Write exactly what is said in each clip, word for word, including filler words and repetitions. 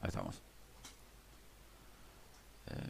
Ahí estamos. Eh...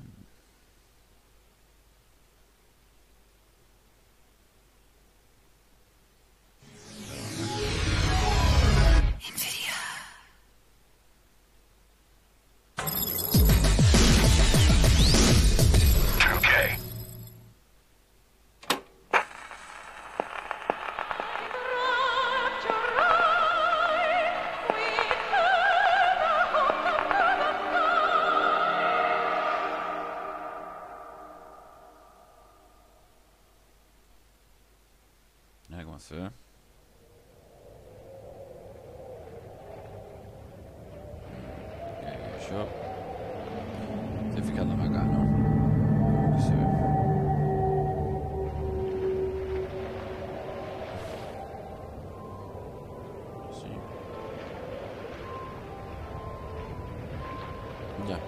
A ver cómo se ve. Eh, yo estoy fijándome acá, ¿no? ¿Cómo se ve? Sí. Ya.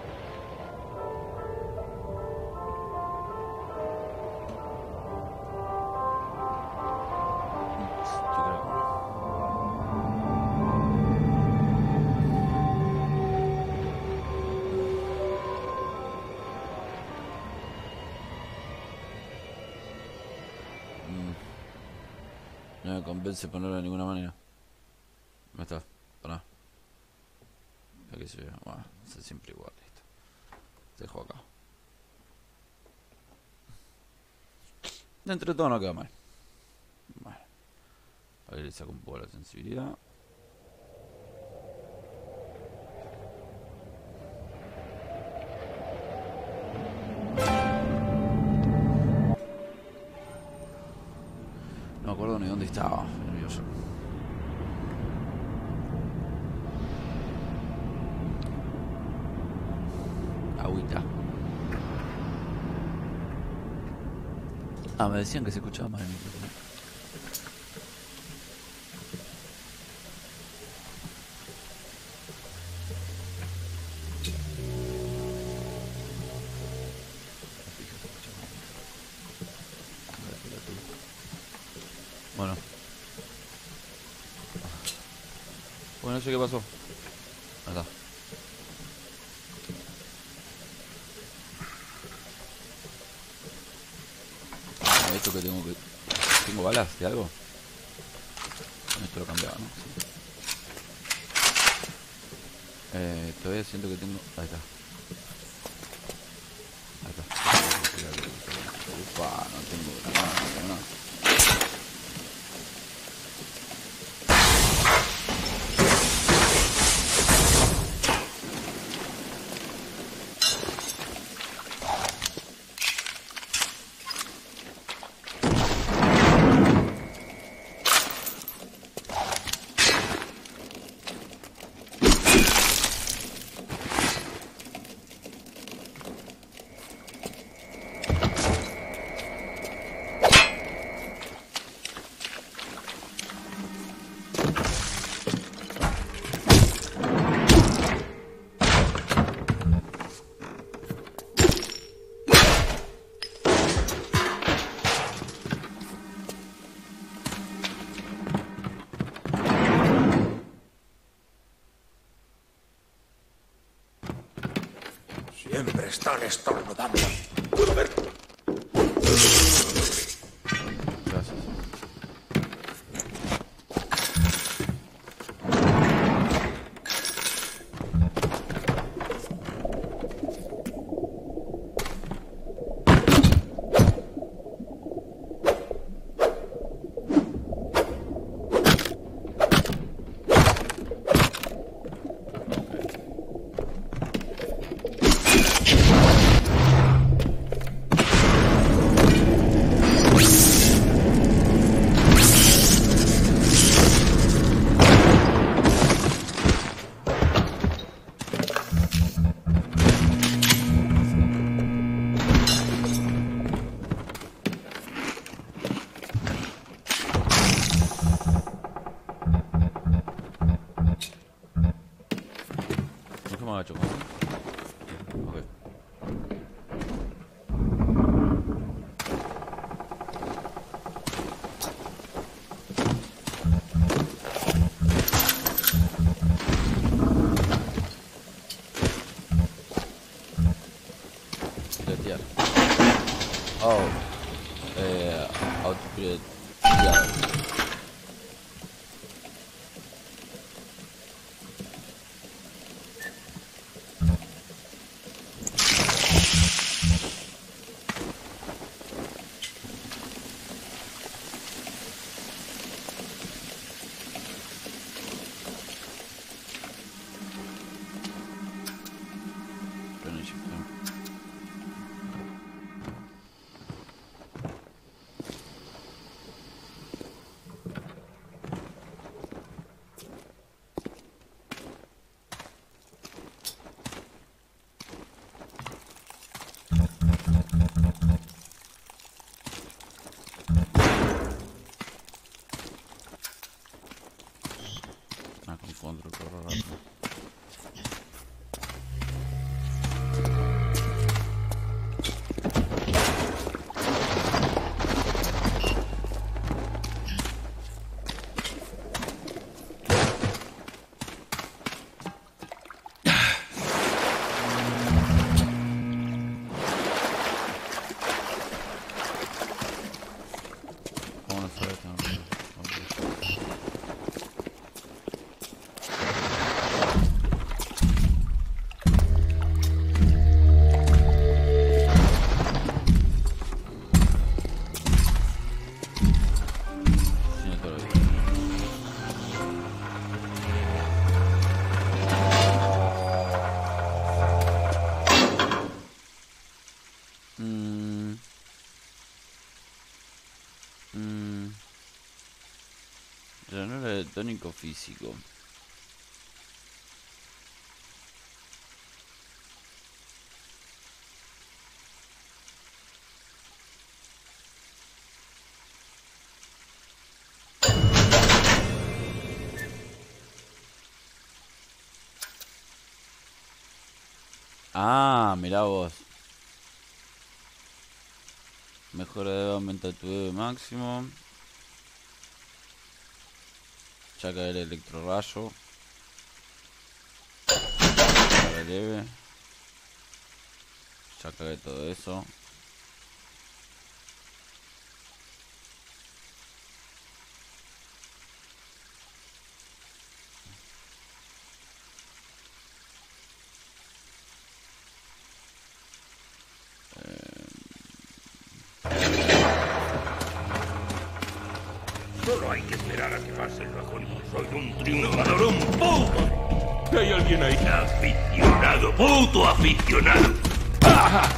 No me convence ponerlo de ninguna manera. ¿Dónde está? Pará. Aquí se ve. Bueno, es siempre igual. Listo. Te dejo acá. Dentro de todo no queda mal. Bueno. Ahí le saco un poco la sensibilidad. No me acuerdo ni dónde estaba. Nervioso. Agüita. Ah, me decían que se escuchaba mal el micrófono. Bueno. Bueno, no sé qué pasó. Acá. Esto que tengo que... ¿Tengo balas de algo? Esto lo cambiaba, ¿no? Sí. Eh, todavía siento que tengo... Ahí está. Ahí está. Ufa, no tengo nada, no tengo nada. Siempre están estornudando. Puedo ver. Gracias. ¿Por qué me agacho? Ok. Pero, ya. Ah, confondo el corro rápido. Tónico físico. Ah, mirá vos. Mejora de aumenta tu E V máximo. Saca el electrorrayo. Saca leve. Saca de todo eso. Solo hay que esperar a que pase el bajón. Soy un triunfador, un puto. ¿Hay alguien ahí? Aficionado, puto aficionado. ¡Ah!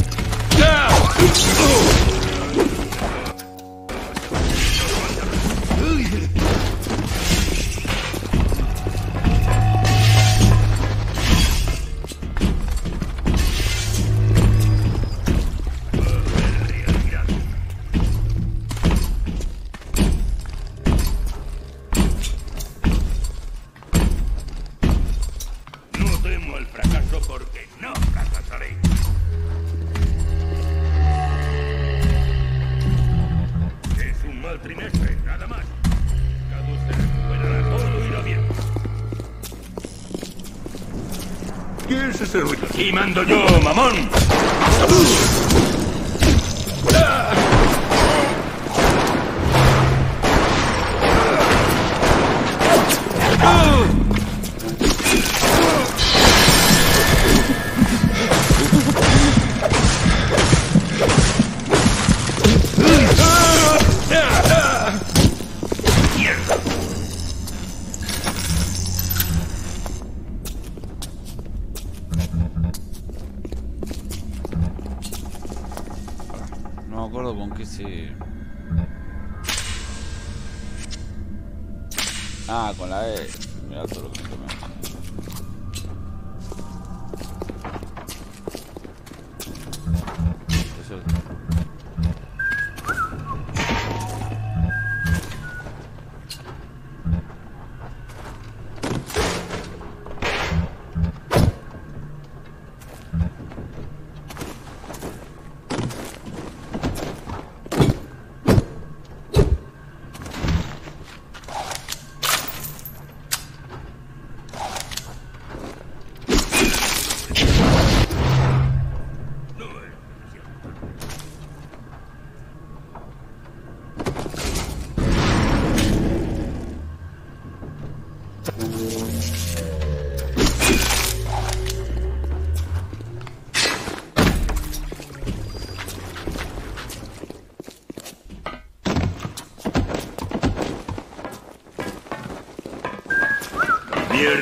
Porque no fracasaré. Es un mal trimestre, nada más. Mercado se recuperará, todo irá bien. ¿Qué es ese ruido? Aquí mando yo, mamón. No me acuerdo con qué se... Ah, con la E. Mirá todo lo que me tomé. Eso es...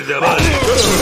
mierda, vale.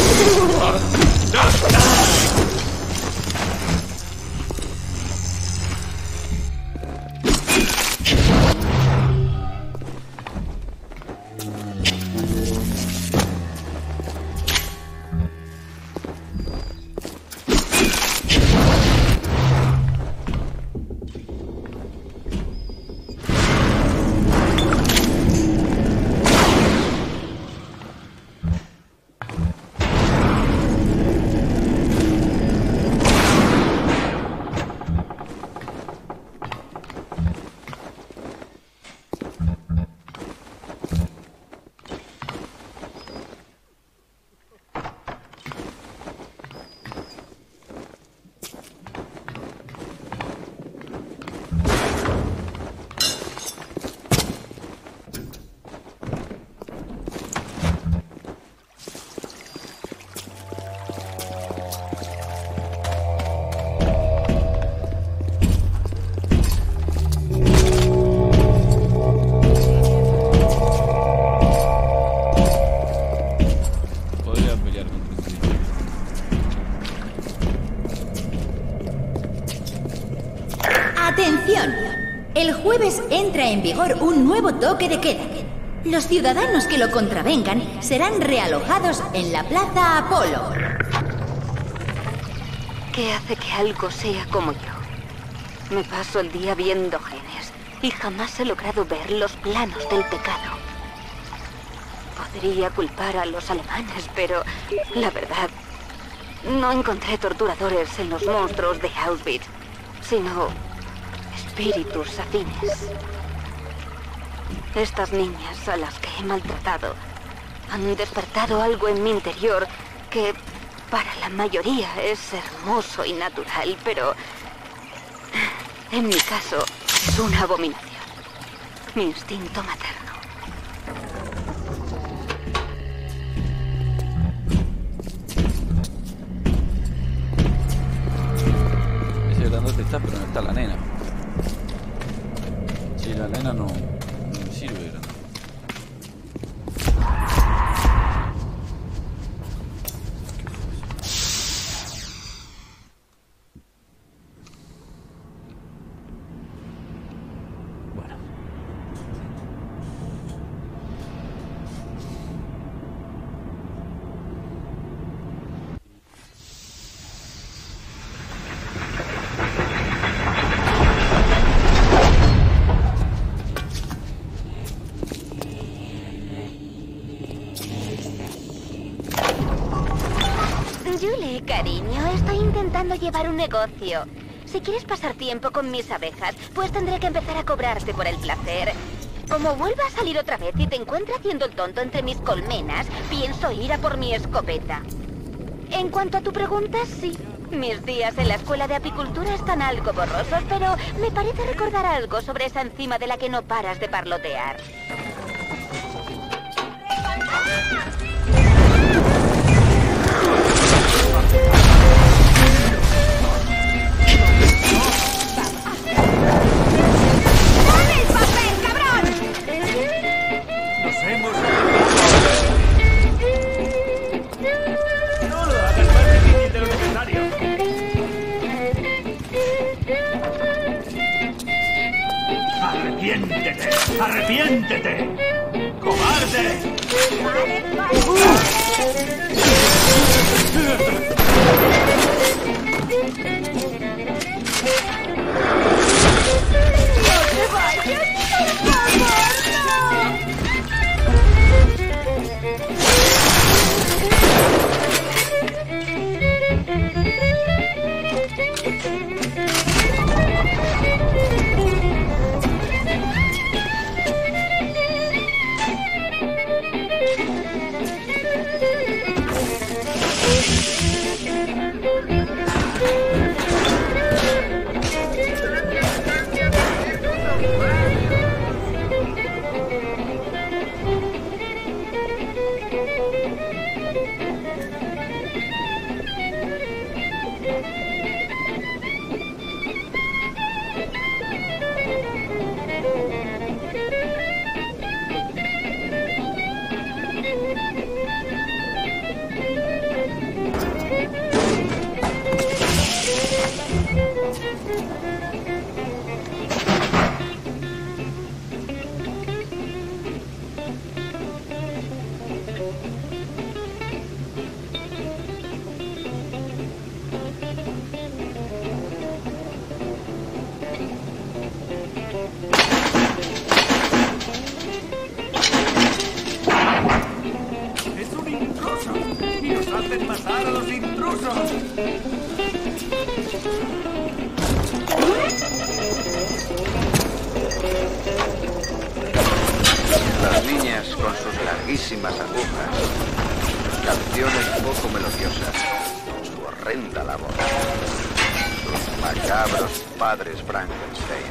¡Atención! El jueves entra en vigor un nuevo toque de queda. Los ciudadanos que lo contravengan serán realojados en la Plaza Apolo. ¿Qué hace que algo sea como yo? Me paso el día viendo genes y jamás he logrado ver los planos del pecado. Podría culpar a los alemanes, pero la verdad, no encontré torturadores en los monstruos de Auschwitz, sino espíritus afines. Estas niñas a las que he maltratado han despertado algo en mi interior que para la mayoría es hermoso y natural, pero en mi caso es una abominación. Mi instinto materno. Ese grandote está, pero no está la nena. Si la nena no, no me sirve grande. Julie, cariño, estoy intentando llevar un negocio. Si quieres pasar tiempo con mis abejas, pues tendré que empezar a cobrarte por el placer. Como vuelva a salir otra vez y te encuentre haciendo el tonto entre mis colmenas, pienso ir a por mi escopeta. En cuanto a tu pregunta, sí. Mis días en la escuela de apicultura están algo borrosos, pero me parece recordar algo sobre esa enzima de la que no paras de parlotear. ¡Dame el papel, cabrón! ¡Nos hemos ¡No lo hagas más difícil de lo necesario! ¡Arrepiéntete! ¡Arrepiéntete! ¡Cobarde! ¡Dejen pasar a los intrusos! Las niñas con sus larguísimas agujas, canciones poco melodiosas, su horrenda labor, sus macabros padres Frankenstein.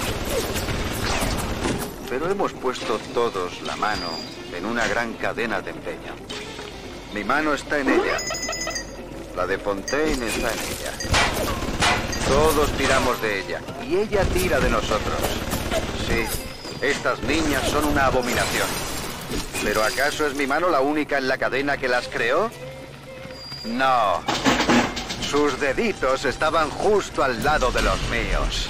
Pero hemos puesto todos la mano en una gran cadena de empeño. Mi mano está en ella. La de Fontaine está en ella. Todos tiramos de ella y ella tira de nosotros. Sí, estas niñas son una abominación. ¿Pero acaso es mi mano la única en la cadena que las creó? No. Sus deditos estaban justo al lado de los míos.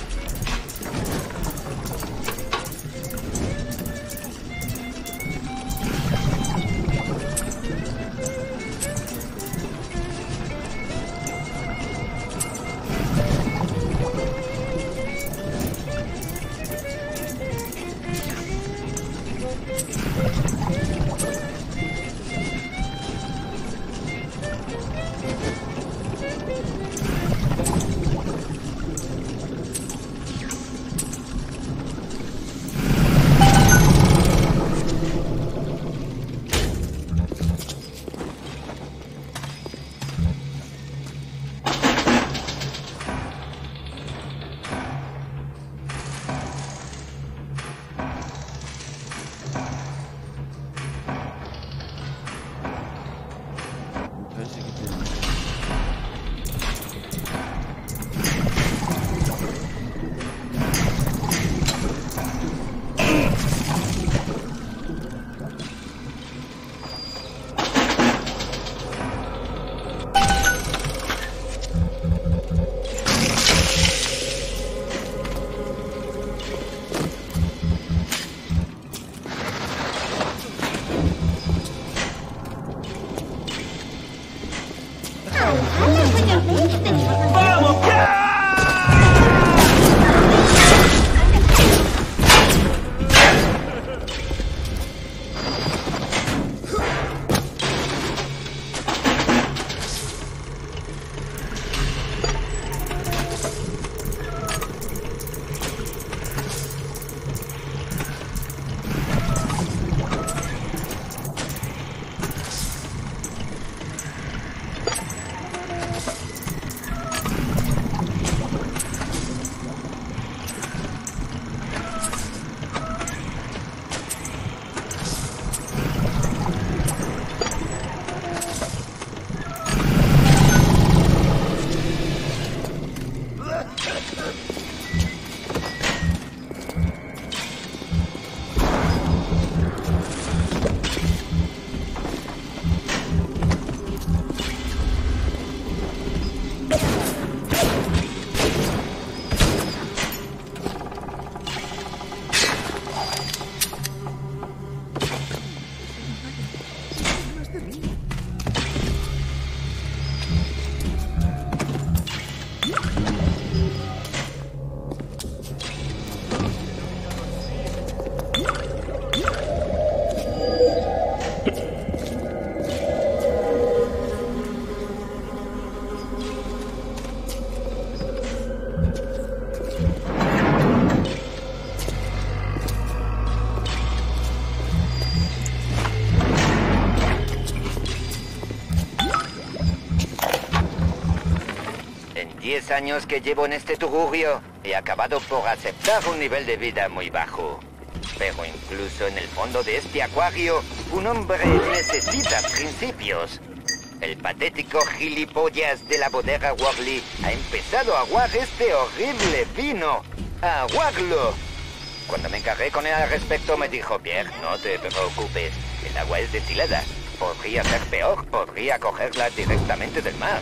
Diez años que llevo en este tugurio, he acabado por aceptar un nivel de vida muy bajo. Pero incluso en el fondo de este acuario, un hombre necesita principios. El patético gilipollas de la bodega Worley ha empezado a aguar este horrible vino. ¡A aguarlo! Cuando me encargué con él al respecto, me dijo: Pierre, no te preocupes, el agua es destilada. Podría ser peor, podría cogerla directamente del mar.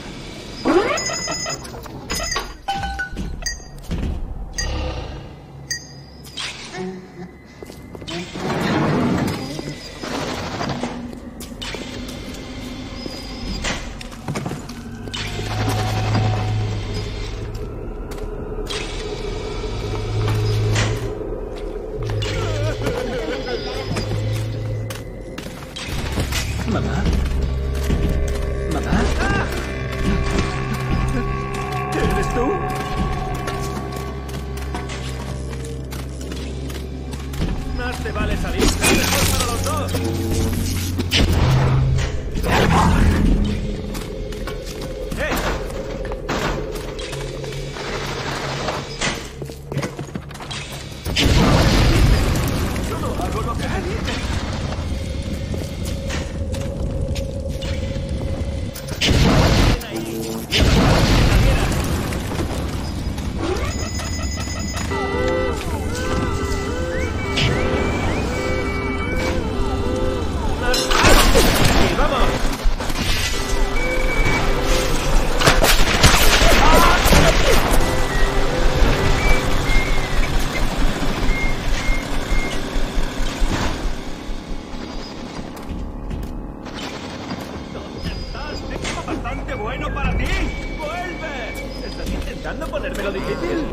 Mamá. Mamá. bueno para ti! ¡Vuelve! ¿Estás intentando ponérmelo difícil?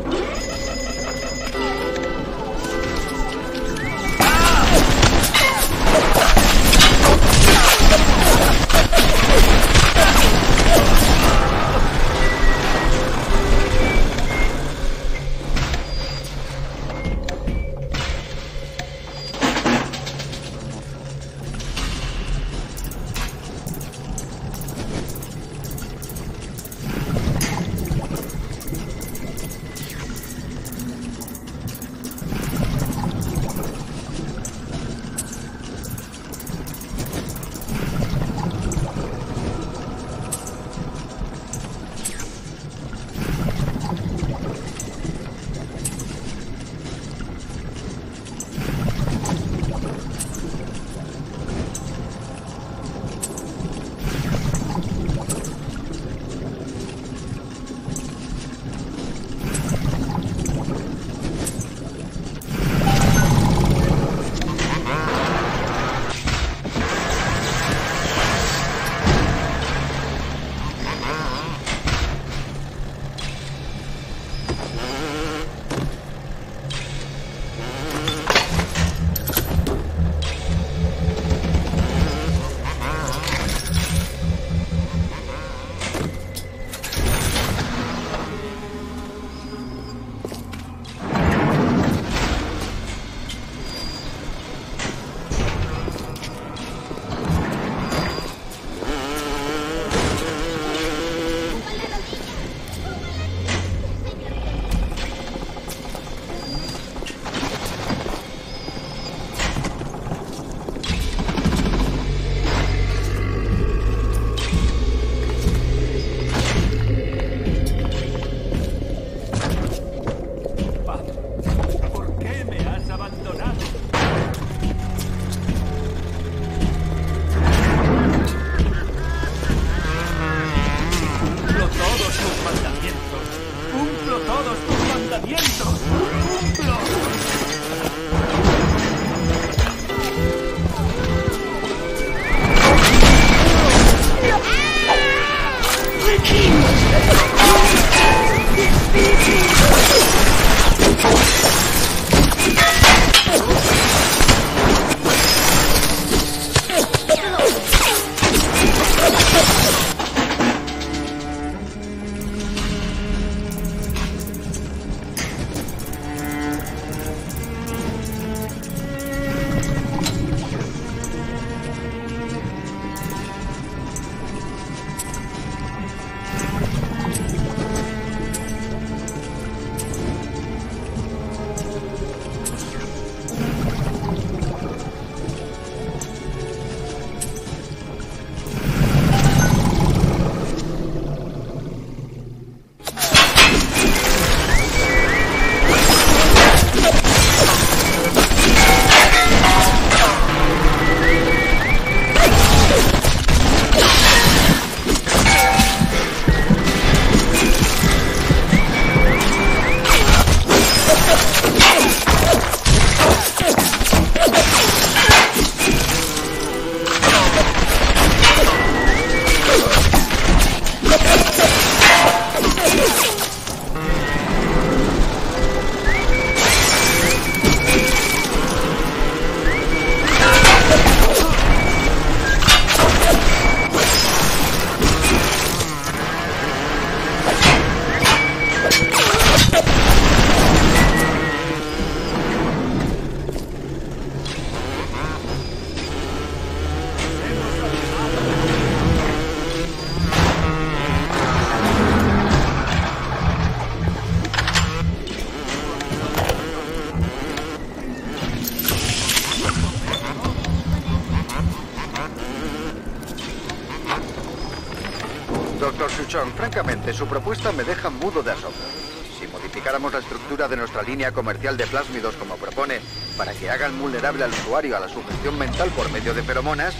doctor Suchong, francamente, su propuesta me deja mudo de asombro. Si modificáramos la estructura de nuestra línea comercial de plásmidos como propone, para que hagan vulnerable al usuario a la sugestión mental por medio de feromonas,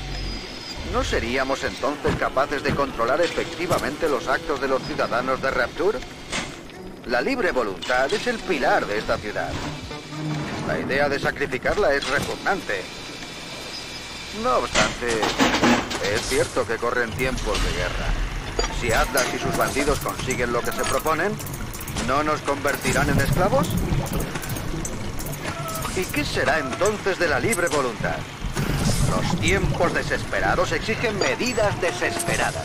¿no seríamos entonces capaces de controlar efectivamente los actos de los ciudadanos de Rapture? La libre voluntad es el pilar de esta ciudad. La idea de sacrificarla es repugnante. No obstante, es cierto que corren tiempos de guerra. Si Atlas y sus bandidos consiguen lo que se proponen, ¿no nos convertirán en esclavos? ¿Y qué será entonces de la libre voluntad? Los tiempos desesperados exigen medidas desesperadas.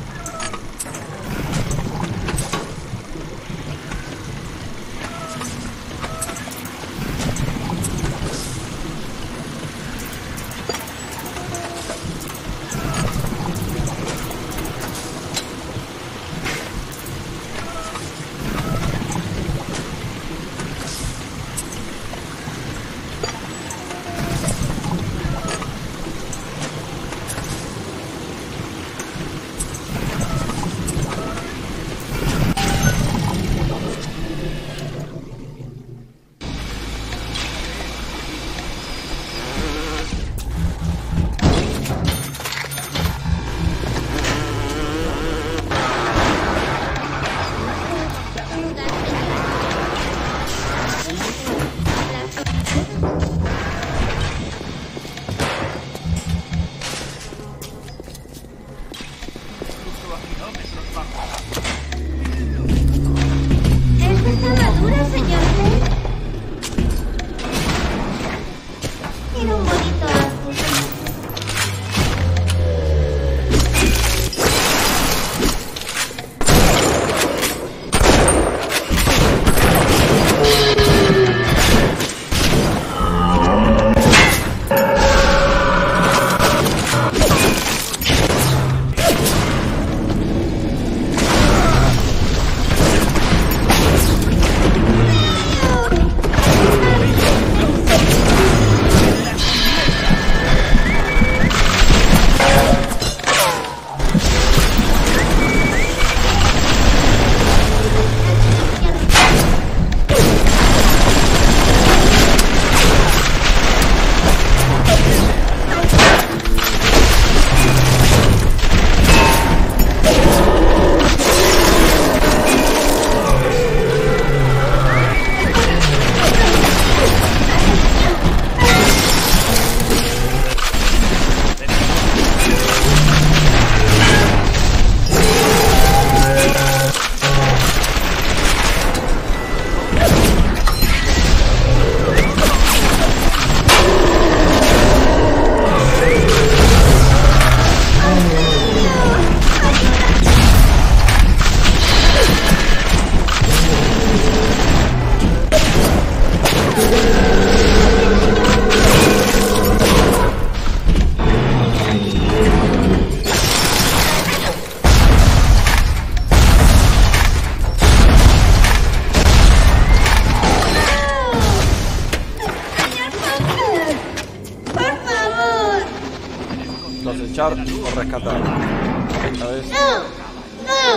Acechar o rescatar. Esta vez. No, no,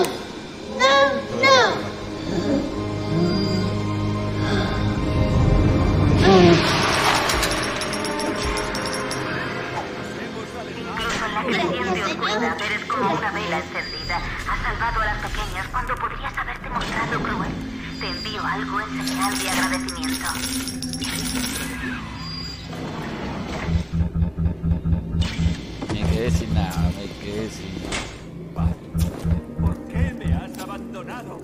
no, no. Incluso en la creciente oscuridad eres como una vela encendida. Has salvado a las pequeñas cuando podrías haberte mostrado cruel. Te envío algo en señal de agradecimiento. Me quedé sin nada, me quedé sin nada. ¿Por qué me has abandonado?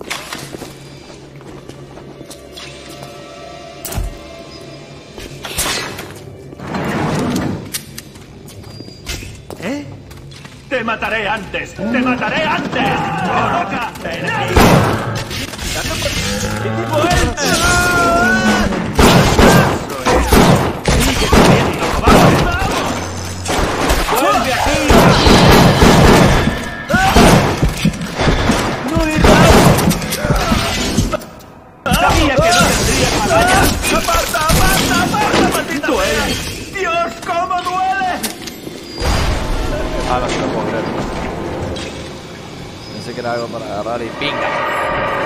¿Eh? ¡Te mataré antes! ¡Te mataré antes! ¡Coloca! ¡Ven aquí! ¡Vuelve! ¡Vuelve aquí! ¡No sabía que no tendrías batalla! ¡Aparta, aparta, aparta, maldita! ¡Duele! ¡Dios, cómo duele! Ah, no se lo puedo creer. Pensé que era algo para agarrar y pinga.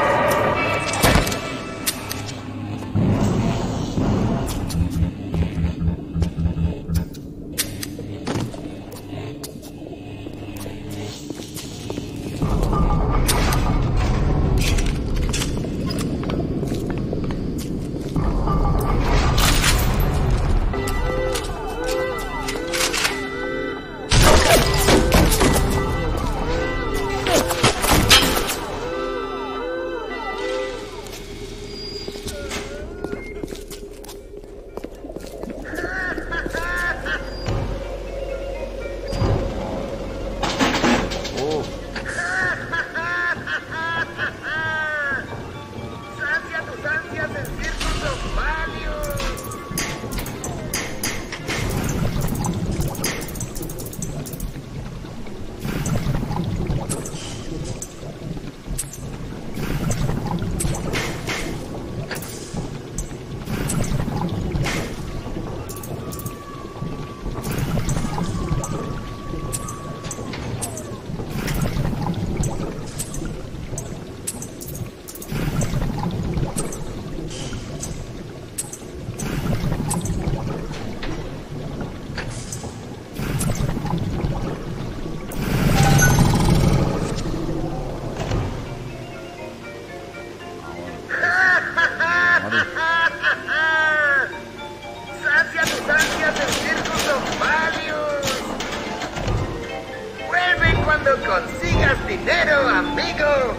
dinero, amigo.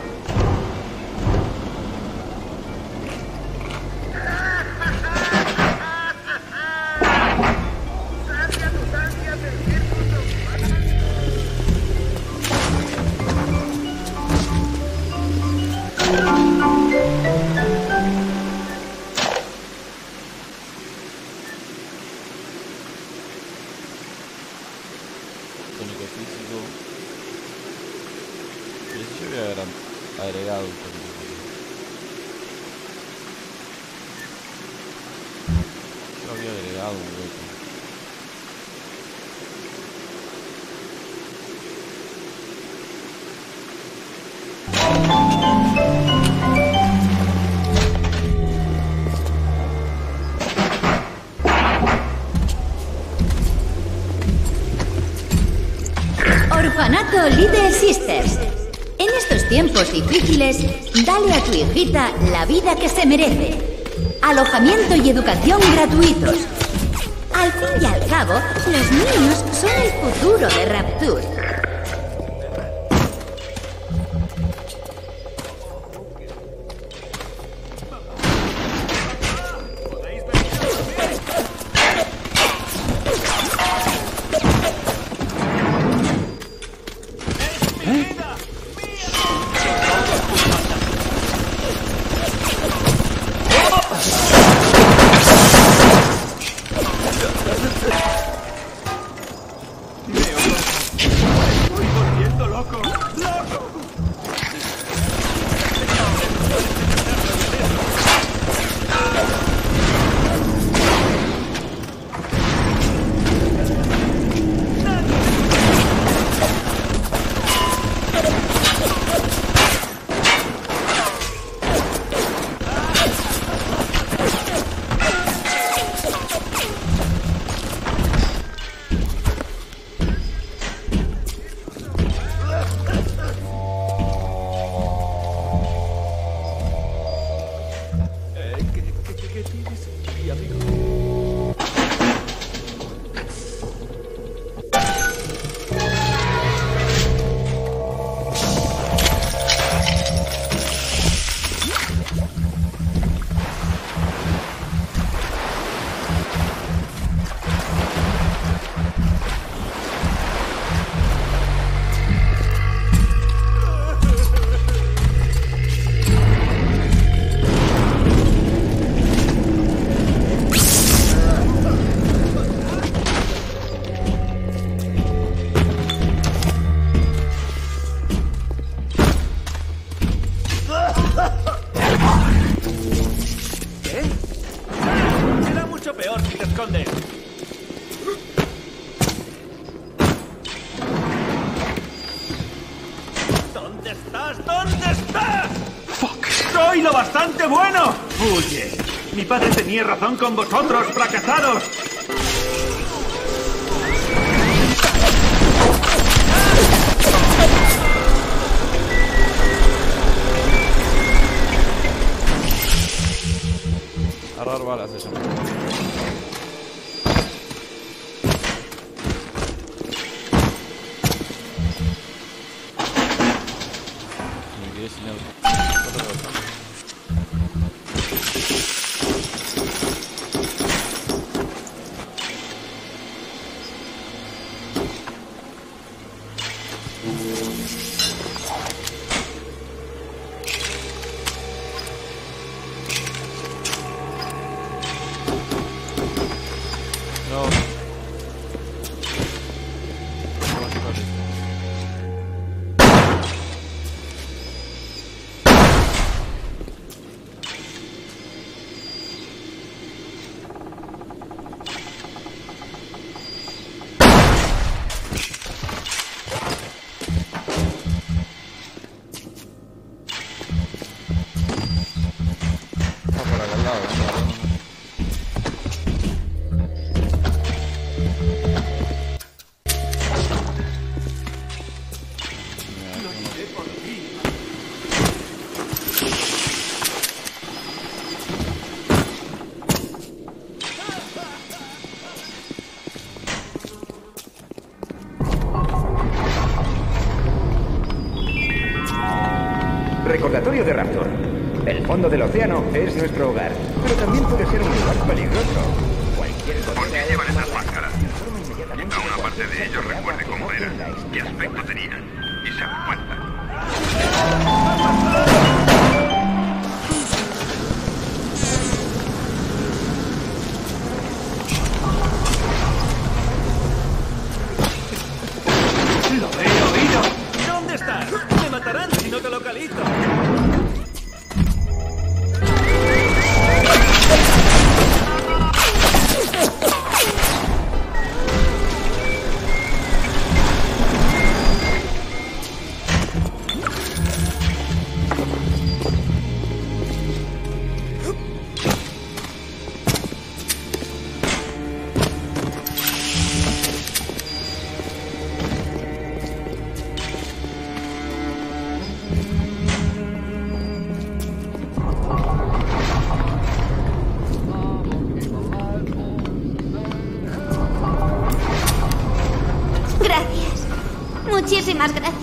Tónico físico. Y eso yo había agre- agregado un tónico físico. Yo había agregado un hueco. Orfanato Little Sisters. En estos tiempos difíciles, dale a tu hijita la vida que se merece. Alojamiento y educación gratuitos. Al fin y al cabo, los niños son el futuro de Rapture. ¿Dónde estás? ¿Dónde estás? ¡Fuck! ¡Soy lo bastante bueno! ¡Huye! Mi padre tenía razón con vosotros, fracasados. Ahorrar balas, eso. Me quedé sin auto. No. Está por acá al lado, ¿no? Recordatorio de Raptor. El fondo del océano es nuestro hogar, pero también puede ser un lugar peligroso. Cualquier ¿Por qué llevan esas máscaras? Quizá una parte de ellos recuerde cómo eran, qué aspecto tenían, y se avergüenzan. ¡Lo he oído! ¿Dónde estás? ¡Me matarán si no te localizo! Gracias. Muchísimas gracias.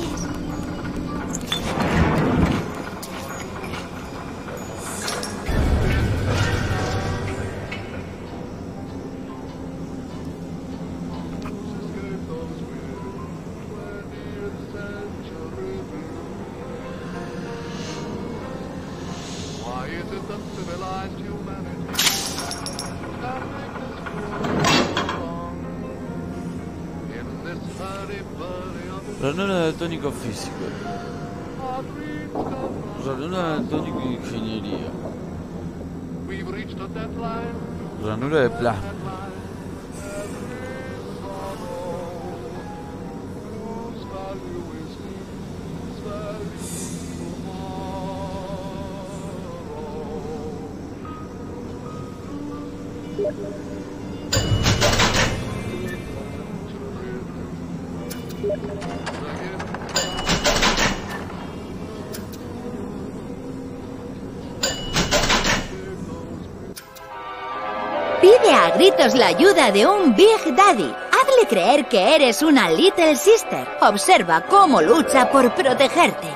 Ranura daltónico físico. Ranura daltónico ingeniería. Ranura de plasma. Pide a gritos la ayuda de un Big Daddy. Hazle creer que eres una Little Sister. Observa cómo lucha por protegerte.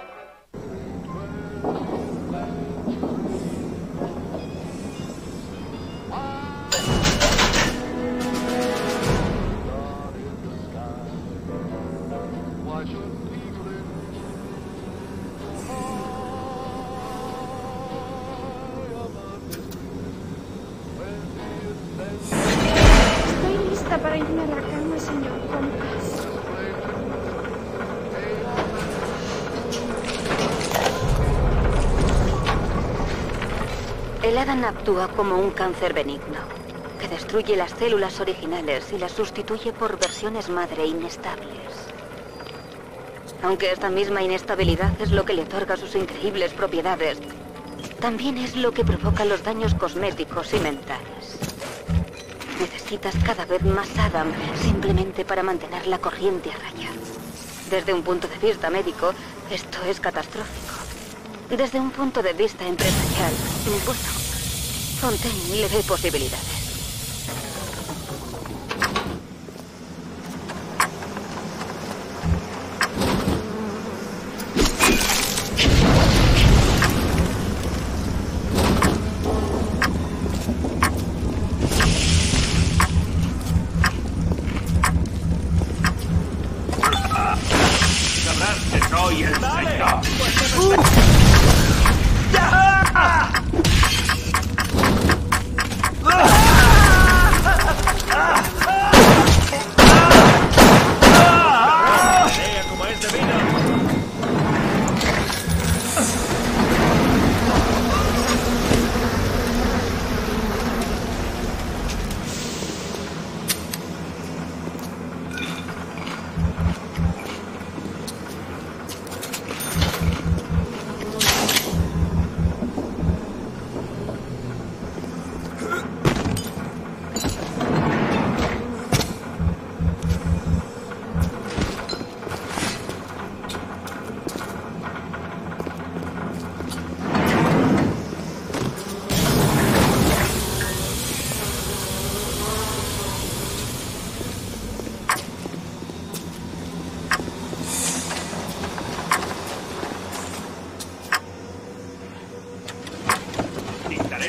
Estoy lista para irme a la cama, señor Compás. El Adan actúa como un cáncer benigno, que destruye las células originales y las sustituye por versiones madre inestables. Aunque esta misma inestabilidad es lo que le otorga sus increíbles propiedades, también es lo que provoca los daños cosméticos y mentales. Necesitas cada vez más Adam simplemente para mantener la corriente a raya. Desde un punto de vista médico, esto es catastrófico. Desde un punto de vista empresarial, bueno, Fontaine le ve posibilidades. Sabrás que soy el Señor. Sea como es debido.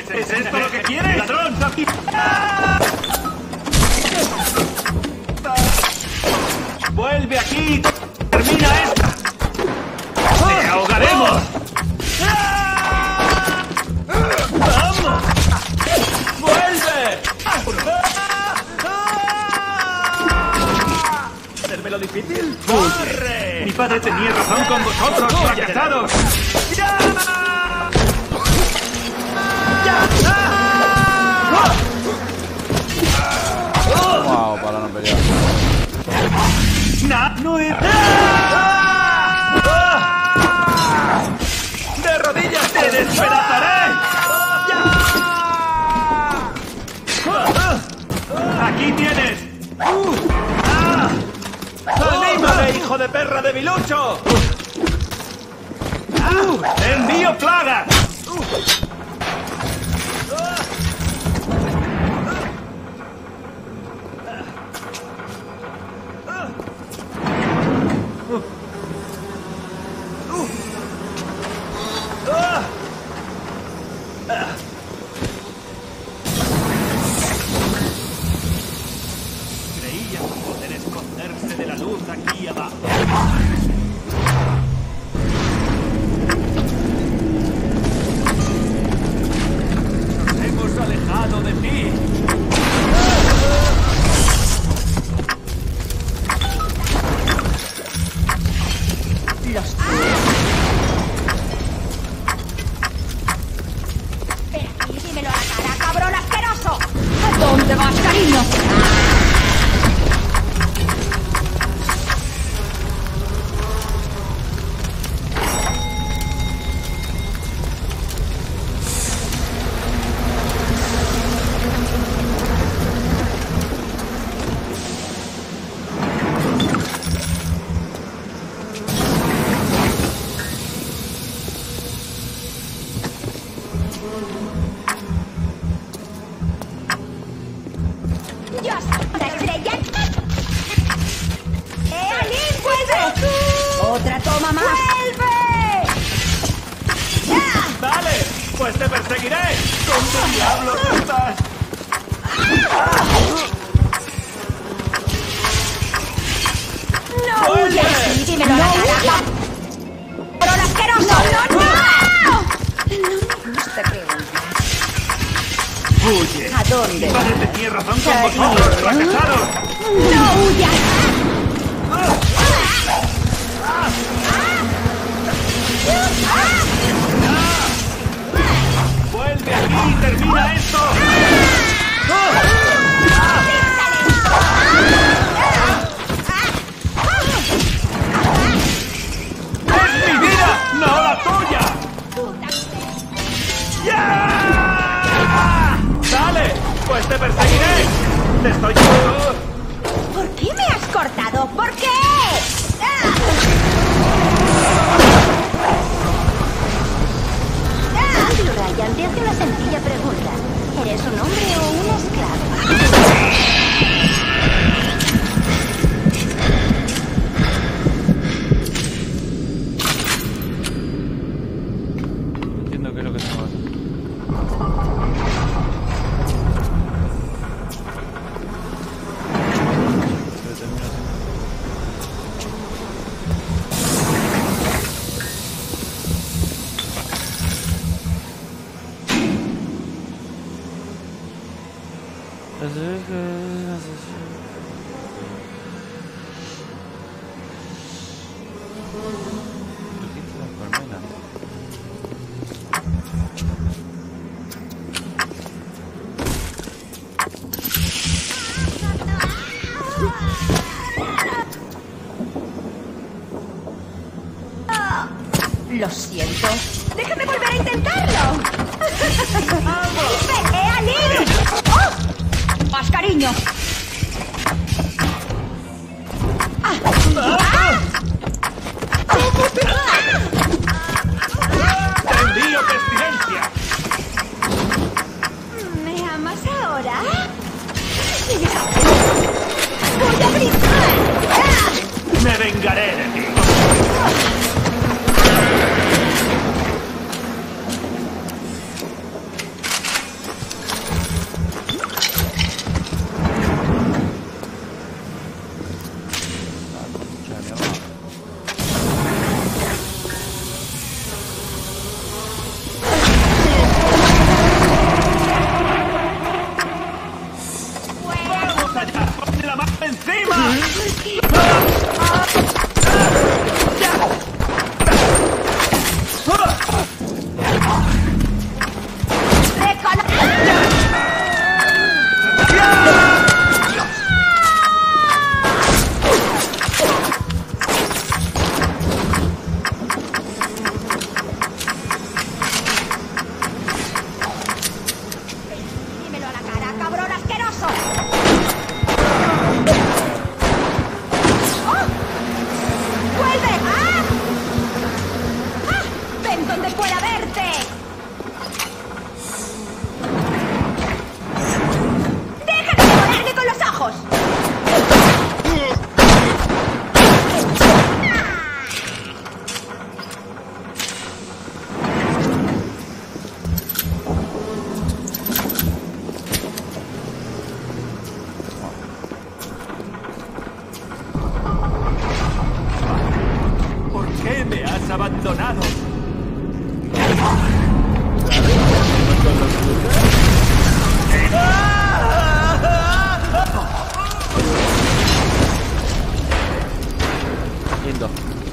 ¿Es esto lo que quieres? ¡Ladrón! ¡Aquí! ¡Vuelve aquí! ¡Termina esta! ¡Te ahogaremos! ¡Vamos! ¡Vuelve! ¿Hacérmelo difícil? ¡Corre! Mi padre tenía razón con vosotros, fracasados. ¡Ya! Wow, para no pelear. ¡No! ¡No es! ¡De rodillas te despedazaré! ¡Aquí tienes! ¡Anímate, hijo de perra de Bilucho! ¡Te envío plagas! Creían poder esconderse de la luz aquí abajo. Nos hemos alejado de ti. Los... Ven aquí, dímelo a la cara, cabrón asqueroso. ¿A dónde vas, cariño? ¡Dios! ¡La estrella! ¡Eh, Alin, vuelve! ¡Otra toma más! ¡Vuelve! ¡Ya! ¡Vale! ¡Pues te perseguiré! ¿Dónde diablos estás? ¡No huyas! Sí, dímelo a la cara. ¡Pero el asqueroso! ¡No, no, no! No me gusta preguntar. ¡Huye! ¿A dónde? Mi padre tenía razón con vosotros, fracasados. ¡No huyas! ¡Vuelve aquí y termina esto! ¡Es mi vida, no la tuya! ¡Ya! ¡Dale! ¡Pues te perseguiré! ¡Te estoy... ¿Por qué me has cortado? ¿Por qué? Andrew Ryan te hace una sencilla pregunta. ¿Eres un hombre o un esclavo? Entiendo qué es lo que tengo que hacer. Se termina así. Lo siento. ¡Déjame volver a intentarlo! ¡Ven, eh, Alin! ¡Oh! ¡Más cariño! ¡Ah! ¡Ah! ¡Te envío pestilencia! ¿Me amas ahora? ¡Voy a abrir! ¡Me vengaré de ti! Lindo.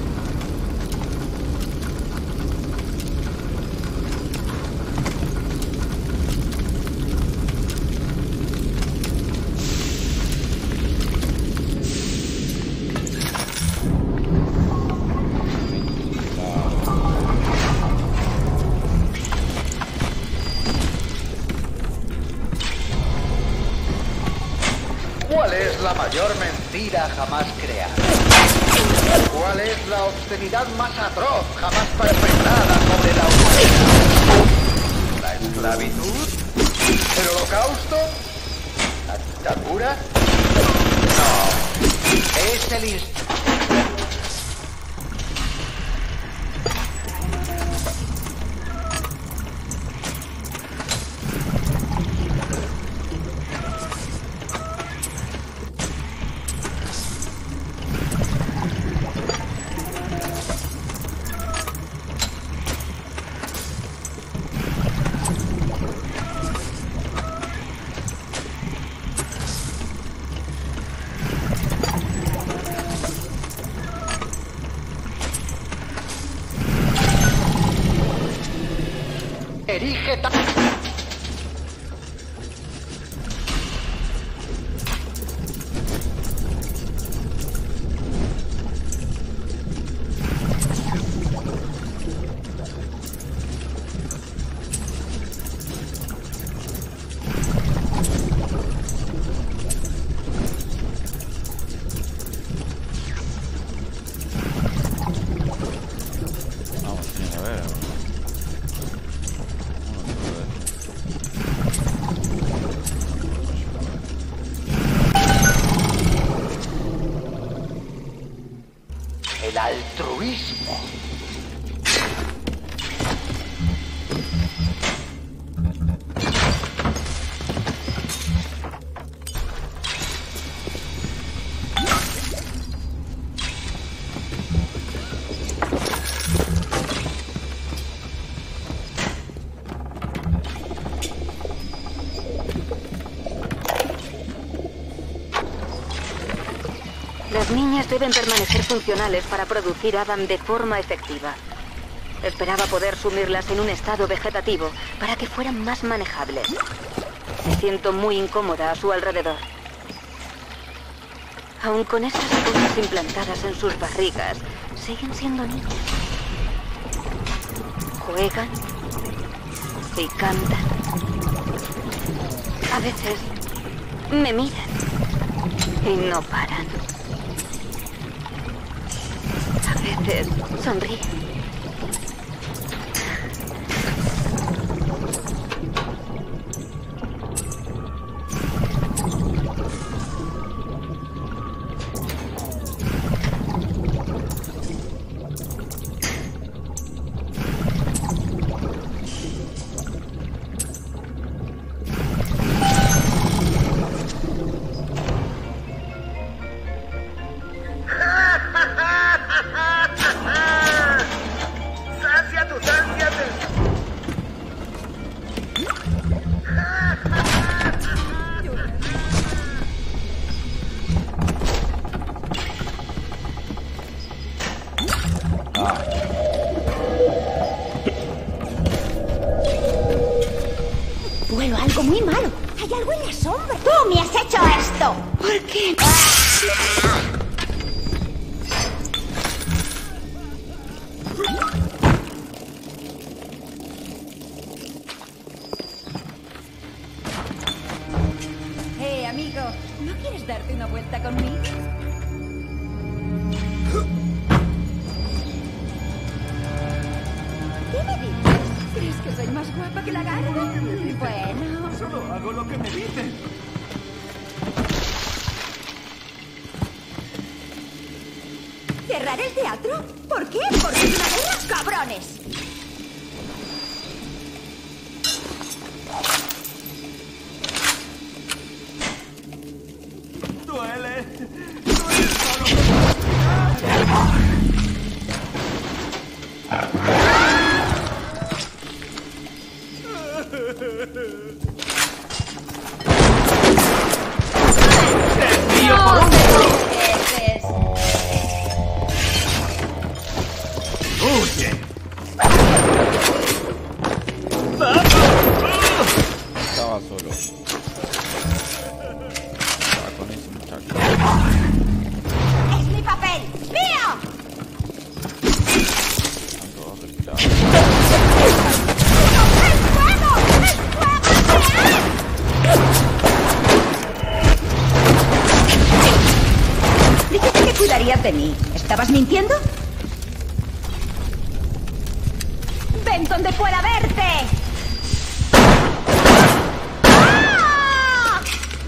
¿Cuál es la mayor mentira jamás creada? ¿Cuál es la obscenidad más atroz jamás perpetrada sobre la humanidad? ¿La esclavitud? ¿El holocausto? ¿La dictadura? No. Es el instinto. Erige ta- Vamos, tiene que ver. El altruismo. Las niñas deben permanecer funcionales para producir Adam de forma efectiva. Esperaba poder sumirlas en un estado vegetativo para que fueran más manejables. Me siento muy incómoda a su alrededor. Aun con esas cosas implantadas en sus barrigas, siguen siendo niñas. Juegan y cantan. A veces me miran y no paran. A veces sonríen. Huelo algo muy malo. Hay algo en la sombra. ¡Tú me has hecho esto! ¿Por qué? Hey, amigo, ¿no quieres darte una vuelta conmigo? ¿Qué me dices? ¿Crees que soy más guapa que la garra? Bueno... Solo hago lo que me dicen. ¿Cerrar el teatro? ¿Por qué? Porque es una guerra, cabrones. Duele. Duele solo. ¡Huye! Estaba solo. Estaba con ese muchacho. ¡Es mi papel! ¡Mío! Tanto va a respirar. Dijiste que cuidarías de mí. ¿Estabas mintiendo? ¡Ven donde pueda verte! ¡Ah!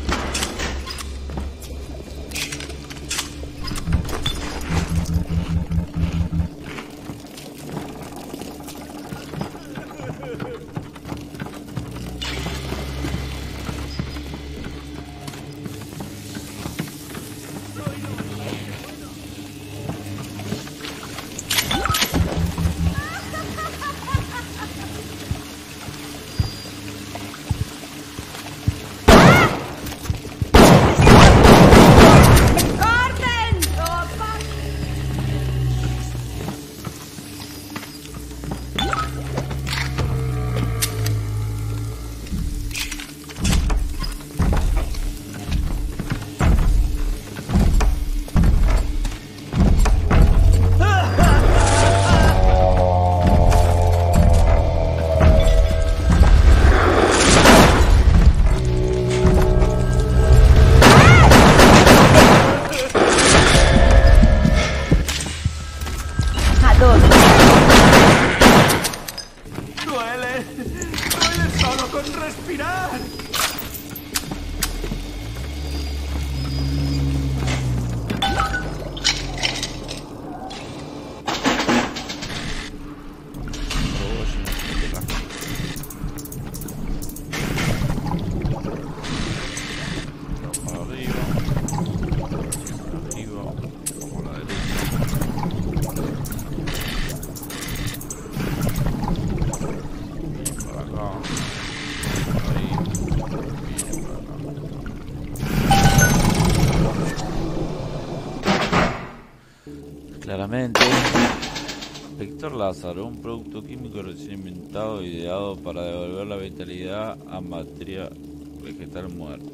Claramente, Vector Lázaro, un producto químico recién inventado e ideado para devolver la vitalidad a materia vegetal muerta.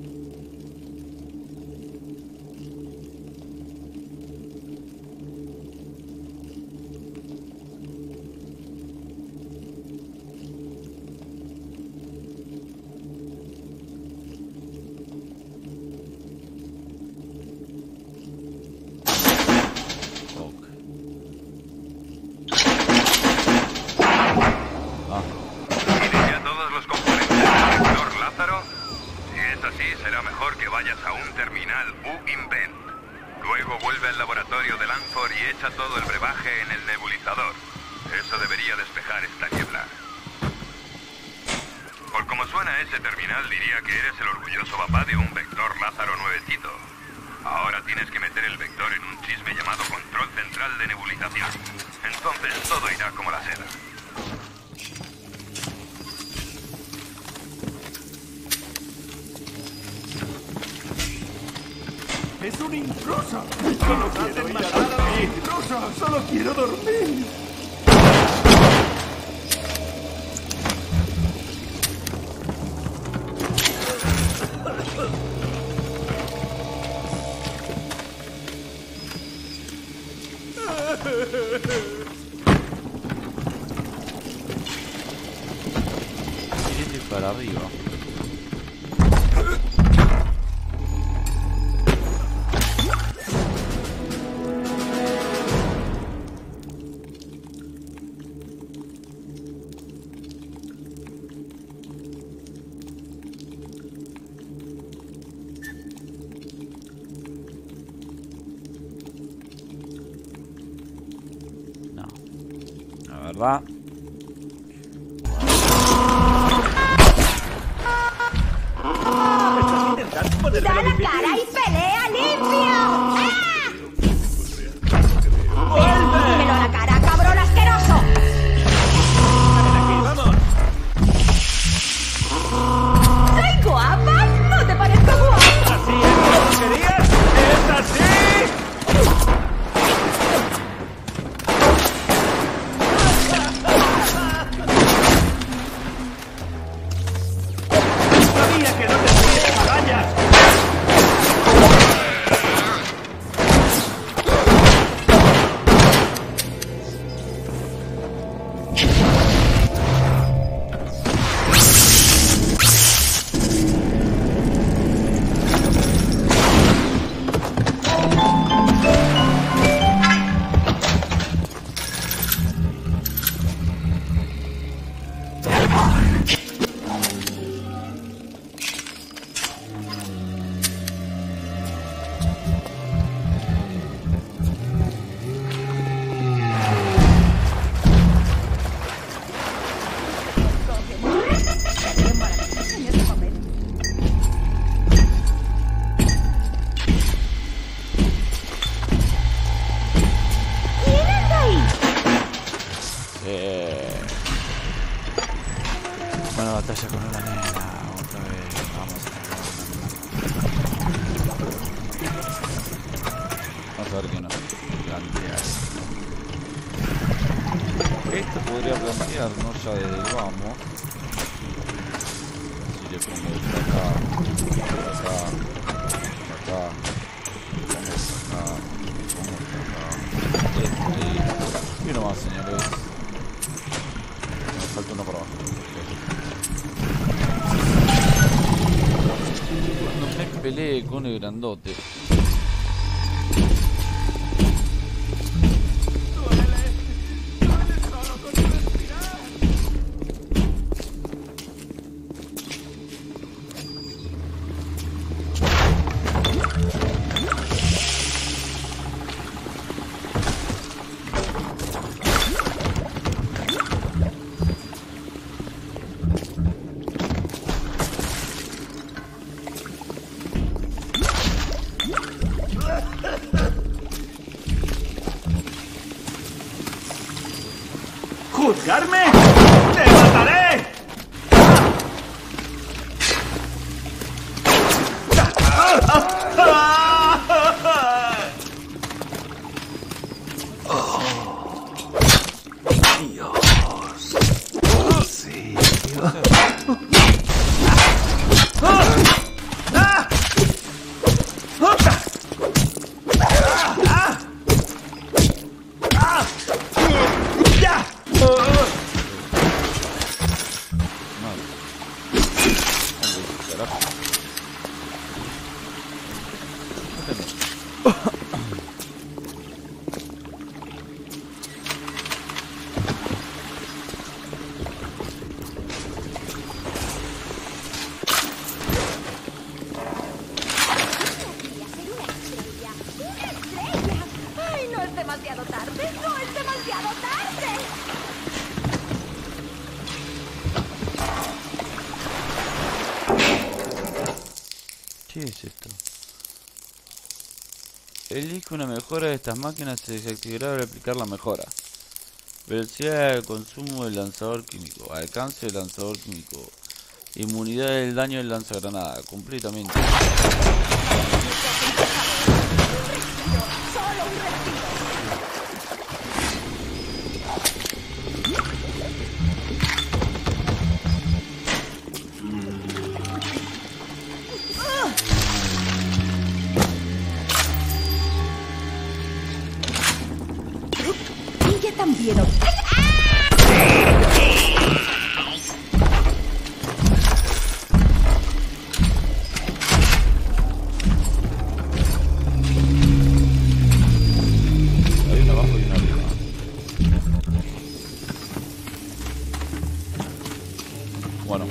¡Es un intruso! ¡Solo quieren matar a los intrusos! ¡Solo quiero dormir! Tírate para arriba. ¿Verdad? ¡Da la cara y pelea limpio! ¡Ah! ¡Dímelo a la cara, cabrón asqueroso! ¡Ven aquí, vamos! Bueno, batalla con una nena. Otra vez. Vamos a Vamos a ver qué nos plantea. Esto podría plantearnos ya desde el vamos. Si le pongo esto acá, acá, acá, pongo esto acá, pongo esto acá, esto ahí. Y uno más, señores. Me falta uno por abajo. Cuando me peleé con el grandote. ¿Juzgarme? ¡Te mataré! Oh, Dios. Sí, Dios. ¿Qué es esto? Elige una mejora de estas máquinas, se desactivará al aplicar la mejora. Velocidad de consumo del lanzador químico, alcance del lanzador químico, inmunidad del daño del lanzagranada, completamente. También. Hay una abajo y una arriba. Bueno,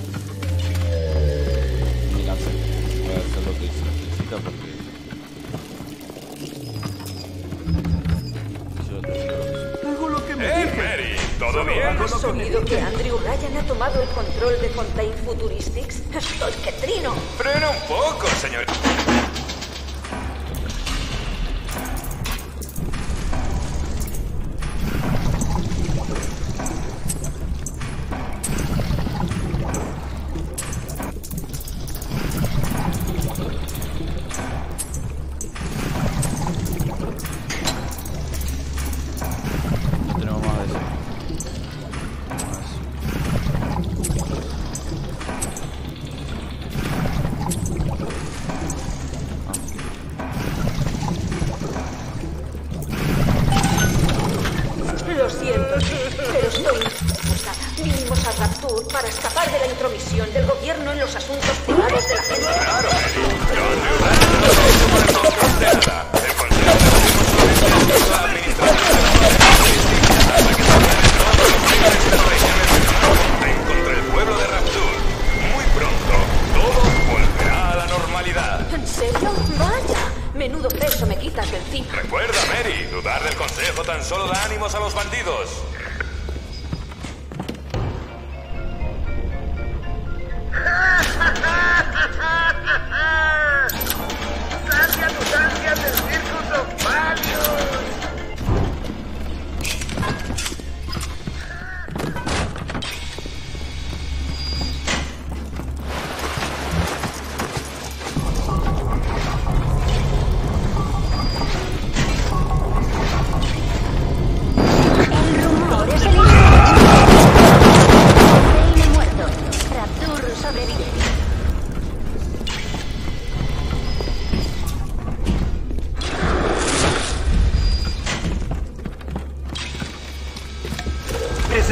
me cansé. Voy a hacer lo que se necesita porque ¡Eh, Mary! ¿Todo bien? ¿Has oído que Andrew Ryan ha tomado el control de Fontaine Futuristics? ¡Estoy que trino! ¡Frena un poco, señor! Lo siento, pero estoy impulsada. Vinimos a Rapture para escapar de la intromisión del gobierno en los asuntos privados de la gente. ¡Claro, Mary! El Consejo de la Administración contra el pueblo de Rapture. Muy pronto, todo volverá a la normalidad. ¿En serio? ¡Vaya! Menudo peso me quitas de encima. Recuerda, Mary, dudar del consejo tan solo da ánimos a los bandidos.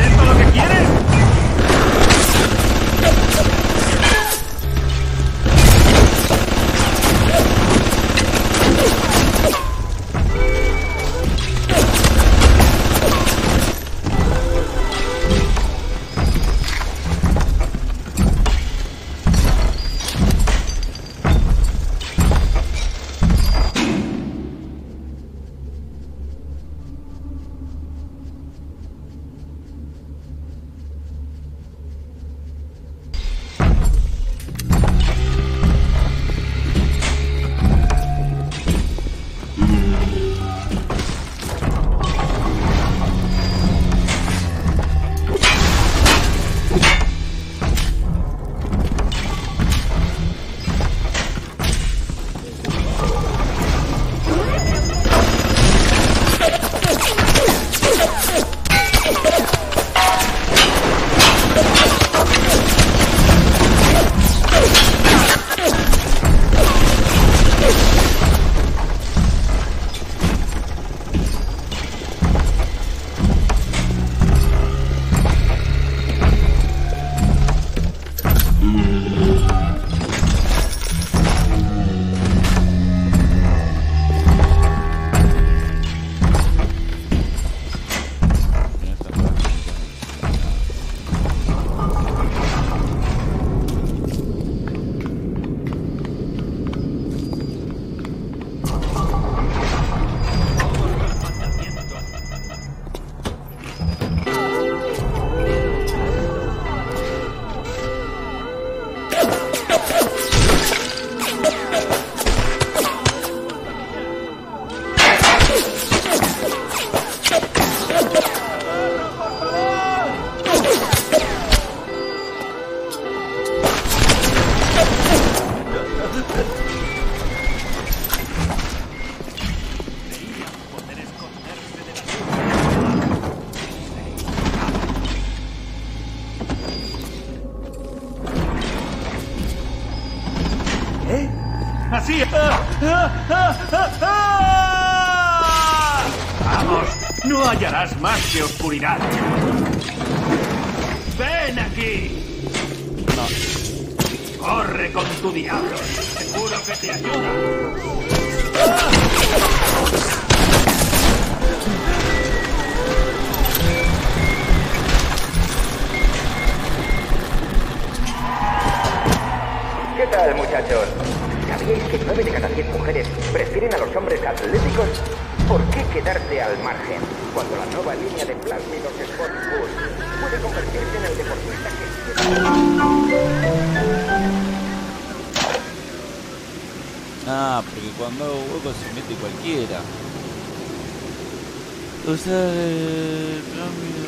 esto lo que quieres? ¡Así! ¡Ah! ¡Ah! ¡Ah! ¡Ah! ¡Vamos! No hallarás más que oscuridad. ¡Ven aquí! No. ¡Corre con tu diablo! ¡Seguro que te ayuda! ¡Ah! ¿Qué tal, muchachos? ¿Sabíais que nueve de cada diez mujeres prefieren a los hombres atléticos? ¿Por qué quedarte al margen cuando la nueva línea de plásmidos Sport Boost puede convertirse en el deportista que Ah, porque cuando hago hueco se mete cualquiera. O sea, el plásmido.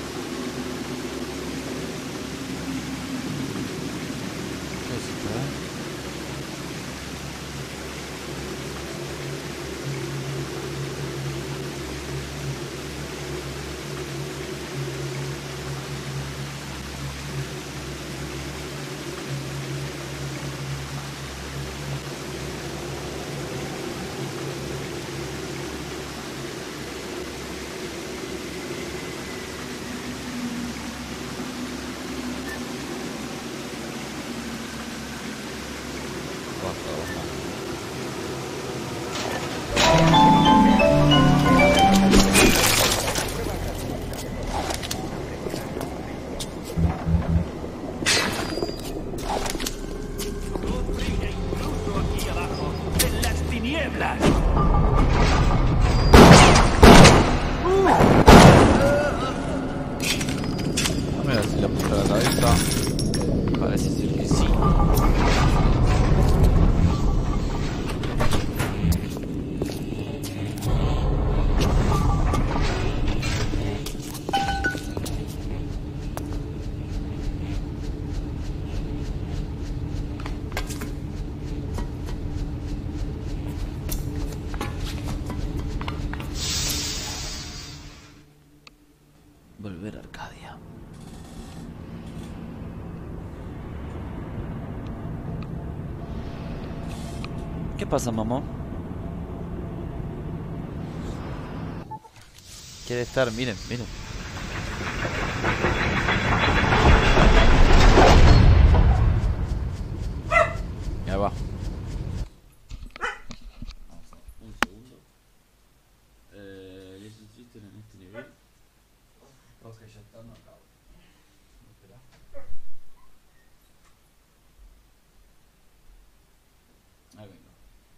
Volver a Arcadia. ¿Qué pasa, mamá? Quiere estar, miren, miren. Ya va. Un segundo. Eh, ¿ya existen en este nivel? Ok, ya está, no acabo. Espera. Ahí vengo.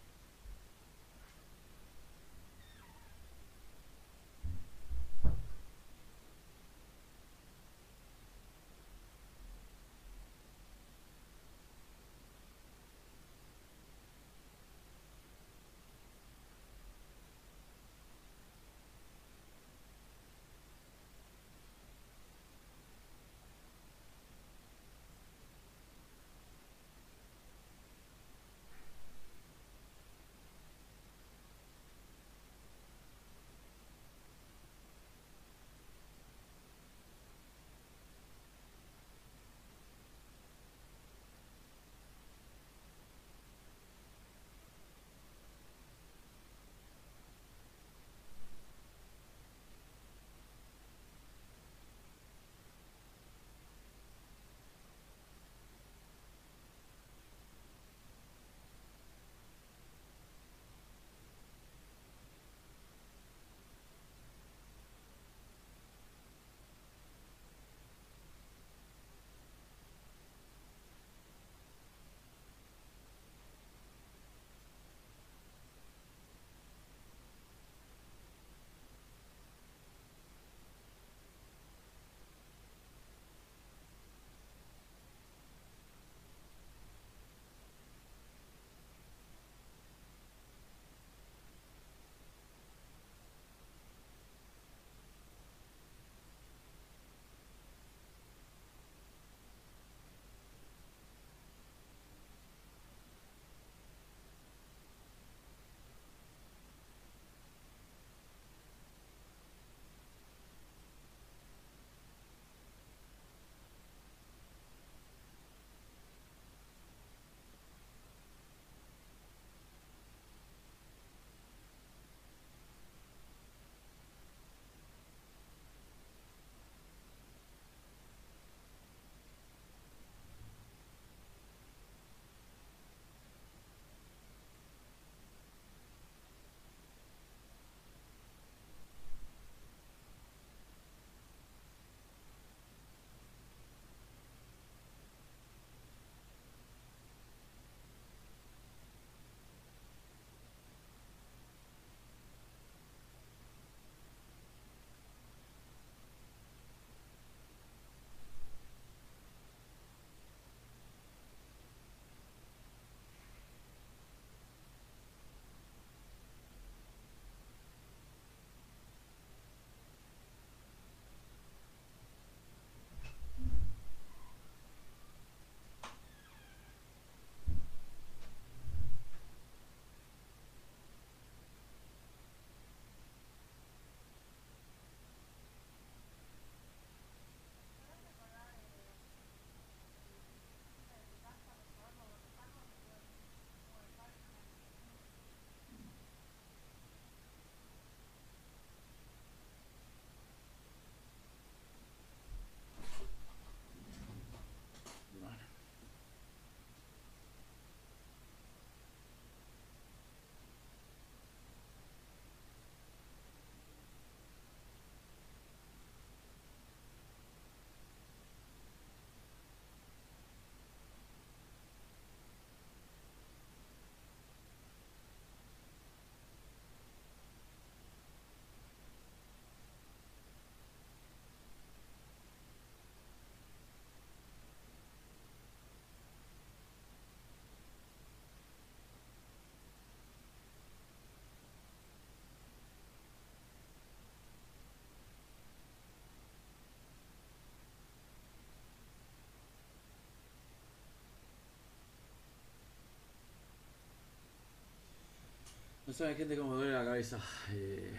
No saben, gente, cómo me duele la cabeza. Eh,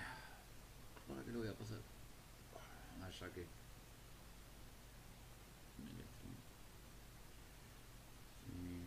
¿Para qué lo voy a pasar? Allá que. Sí.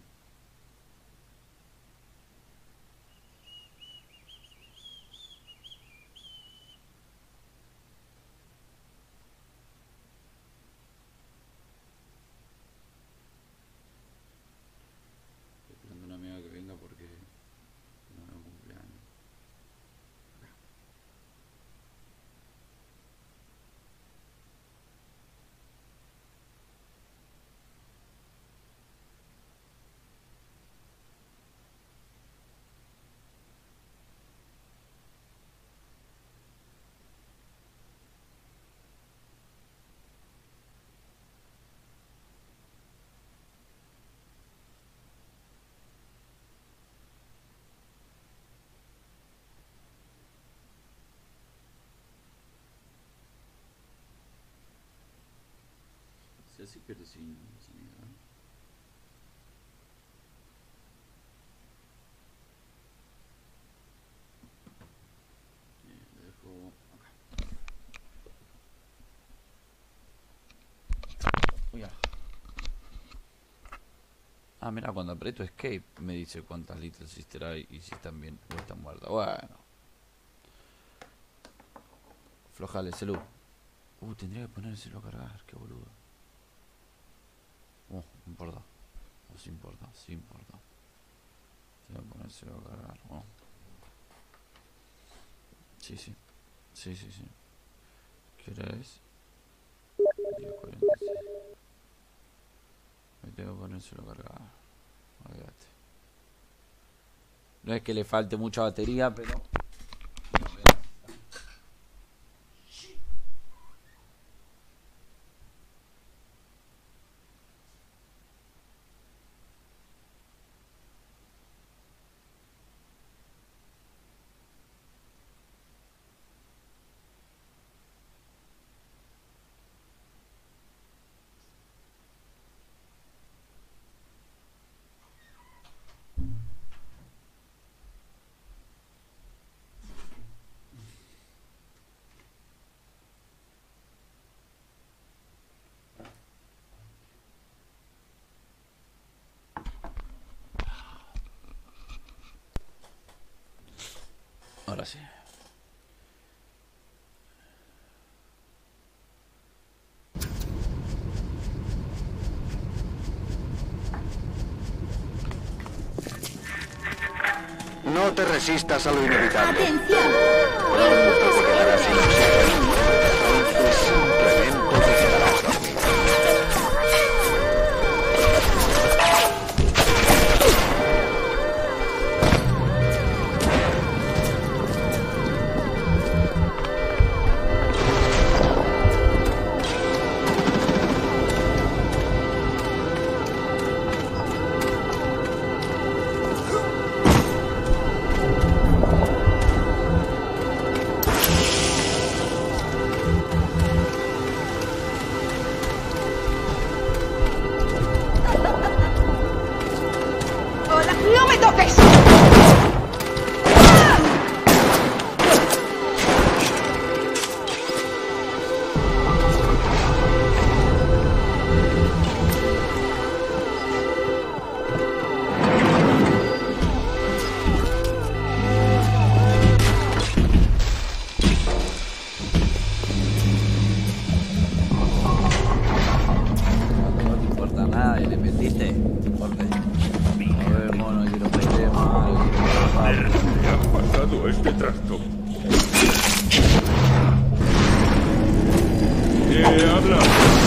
Casi pierde sin sanidad. Le dejo acá. Uy, ya. Ah, mira, cuando aprieto escape me dice cuántas Little Sister hay y si están bien o están muertas. Bueno. Flojale, celu. Uh, tendría que ponérselo a cargar, qué boludo. Uh, no importa. No sí importa, sí importa. Tengo que ponérselo a cargar. Oh. Sí, sí. Sí, sí, sí. ¿Qué hora es? diez cuarenta y seis. Me tengo que ponérselo a cargar. Olvídate. No es que le falte mucha batería, pero... Ahora sí. No te resistas a lo inevitable. ¡Atención! Pronto te quedarás sin oxígeno. Entonces simplemente te quedarás dormido. ¡No me toques! No te importa nada y le metiste. Porque... A ver, mono, que no pelee mal. ¿Qué ha pasado este trasto? ¿Qué habla?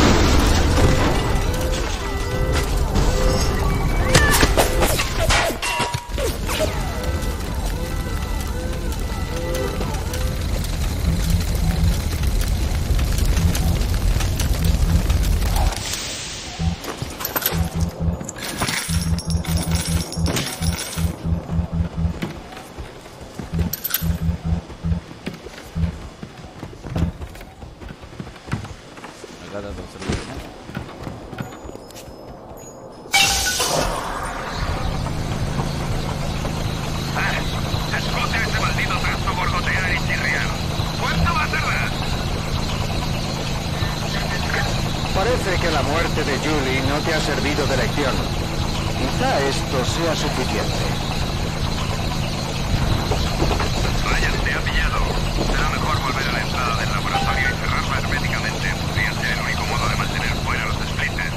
Acá está todo servicio, ¿no? Escucha este maldito trasto gorgotear y chirriar. ¿Cuánto va a tardar? Parece que la muerte de Julie no te ha servido de lección. Quizá esto sea suficiente. Vaya, te ha pillado. Será mejor volver a la entrada del laboratorio y cerrarla herméticamente. Podría ser el único modo de mantener fuera los splitters.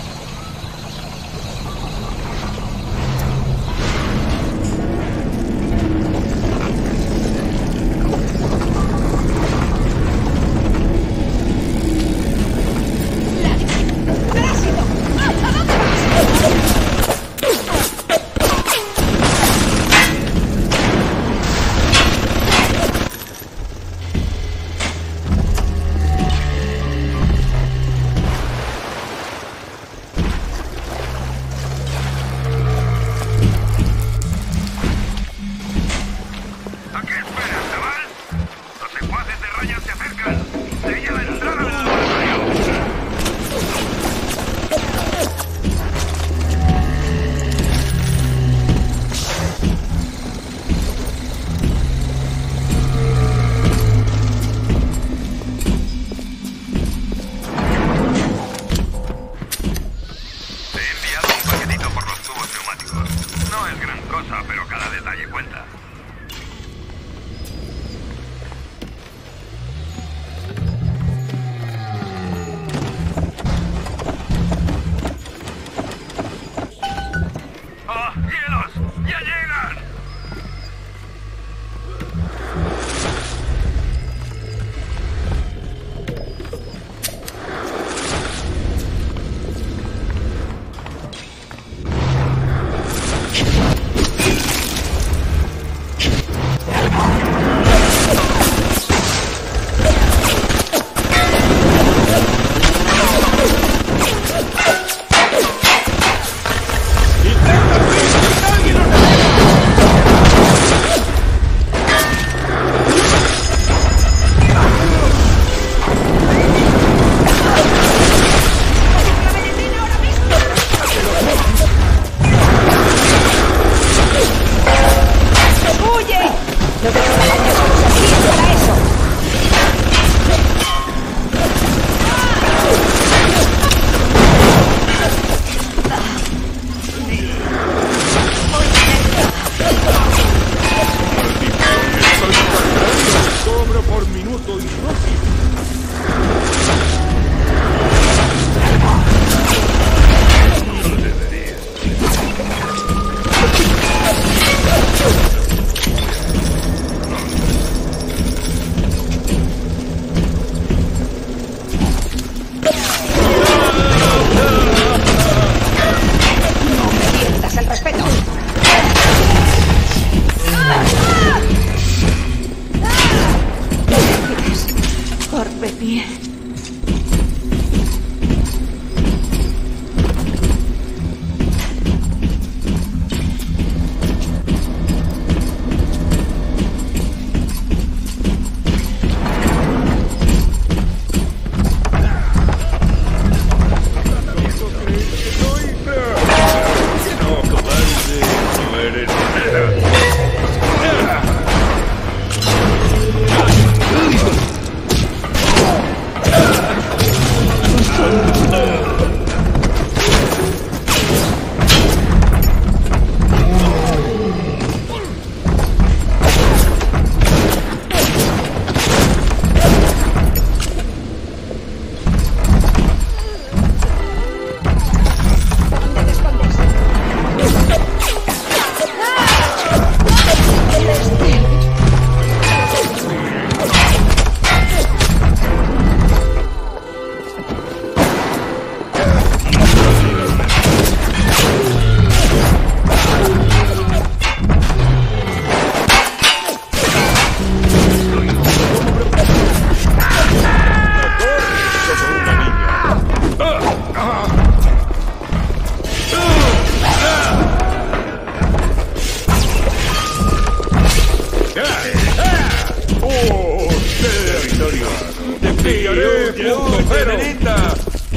espero! ¡Nenita!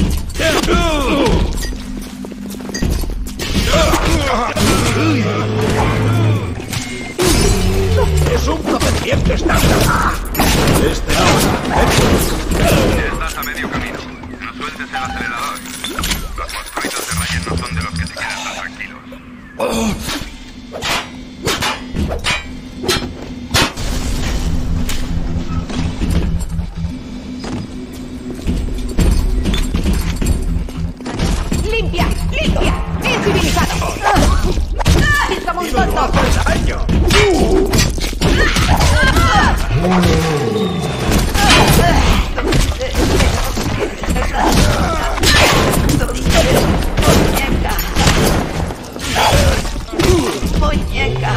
¡Es un procedimiento estándar! Este no. Estás a medio camino. No sueltes el acelerador. Los monstruitos de Ryan no son de los que se quedan tan tranquilos. ¡Limpia! ¡Limpia! ¡Incivilizado! ¡Es como un tonto! ¡Muñeca!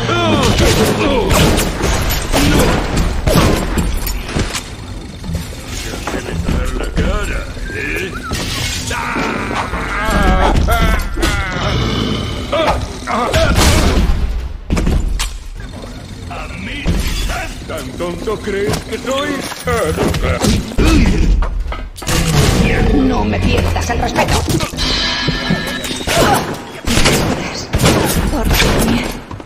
la cara, ¿eh? ¿A mí? ¿Tan tonto crees que soy? No me pierdas el respeto. Por mí.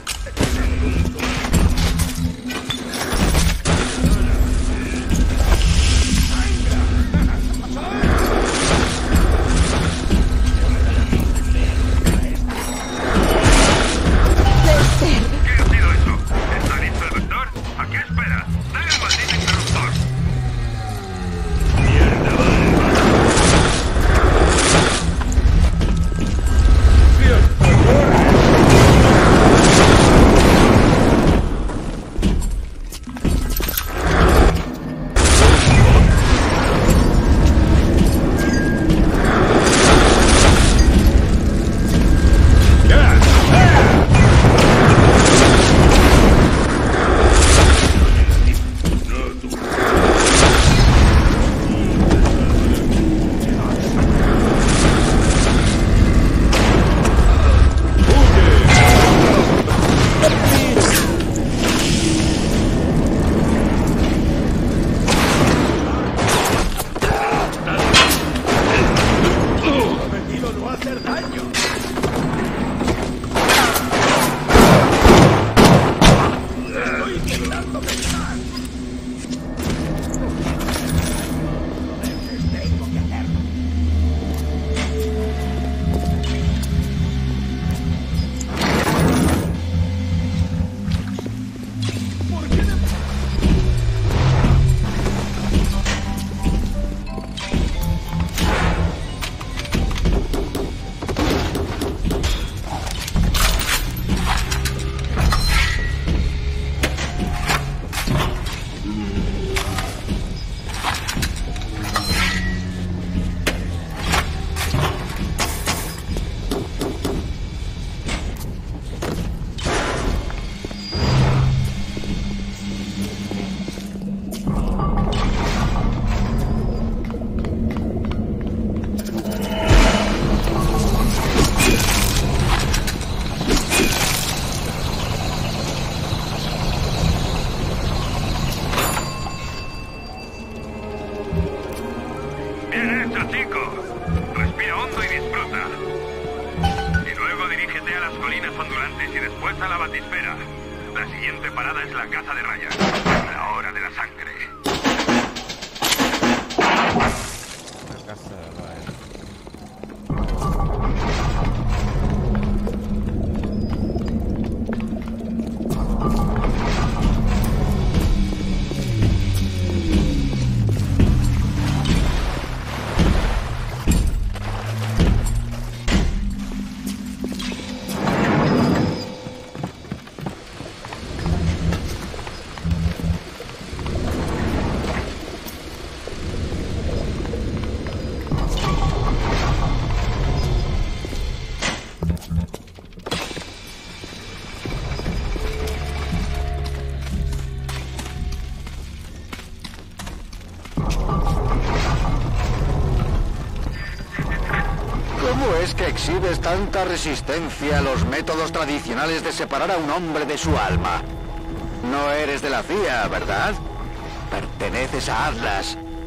Exhibes tanta resistencia a los métodos tradicionales de separar a un hombre de su alma. No eres de la C I A, ¿verdad? Perteneces a Atlas.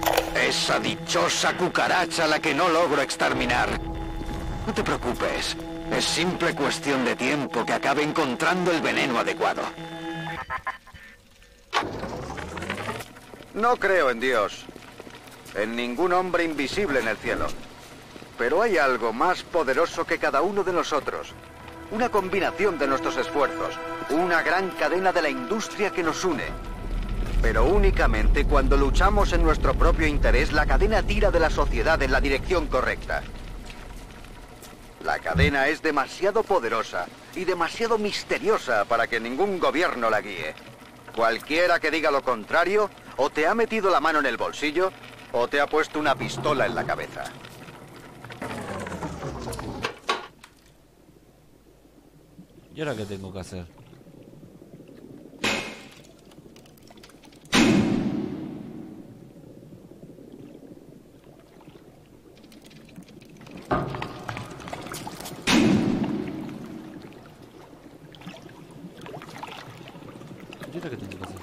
Esa dichosa cucaracha a la que no logro exterminar. No te preocupes. Es simple cuestión de tiempo que acabe encontrando el veneno adecuado. No creo en Dios. En ningún hombre invisible en el cielo. Pero hay algo más poderoso que cada uno de nosotros. Una combinación de nuestros esfuerzos. Una gran cadena de la industria que nos une. Pero únicamente cuando luchamos en nuestro propio interés, la cadena tira de la sociedad en la dirección correcta. La cadena es demasiado poderosa y demasiado misteriosa para que ningún gobierno la guíe. Cualquiera que diga lo contrario, o te ha metido la mano en el bolsillo, o te ha puesto una pistola en la cabeza. ¿Y ahora qué tengo que hacer? ¿Y ahora qué tengo que hacer?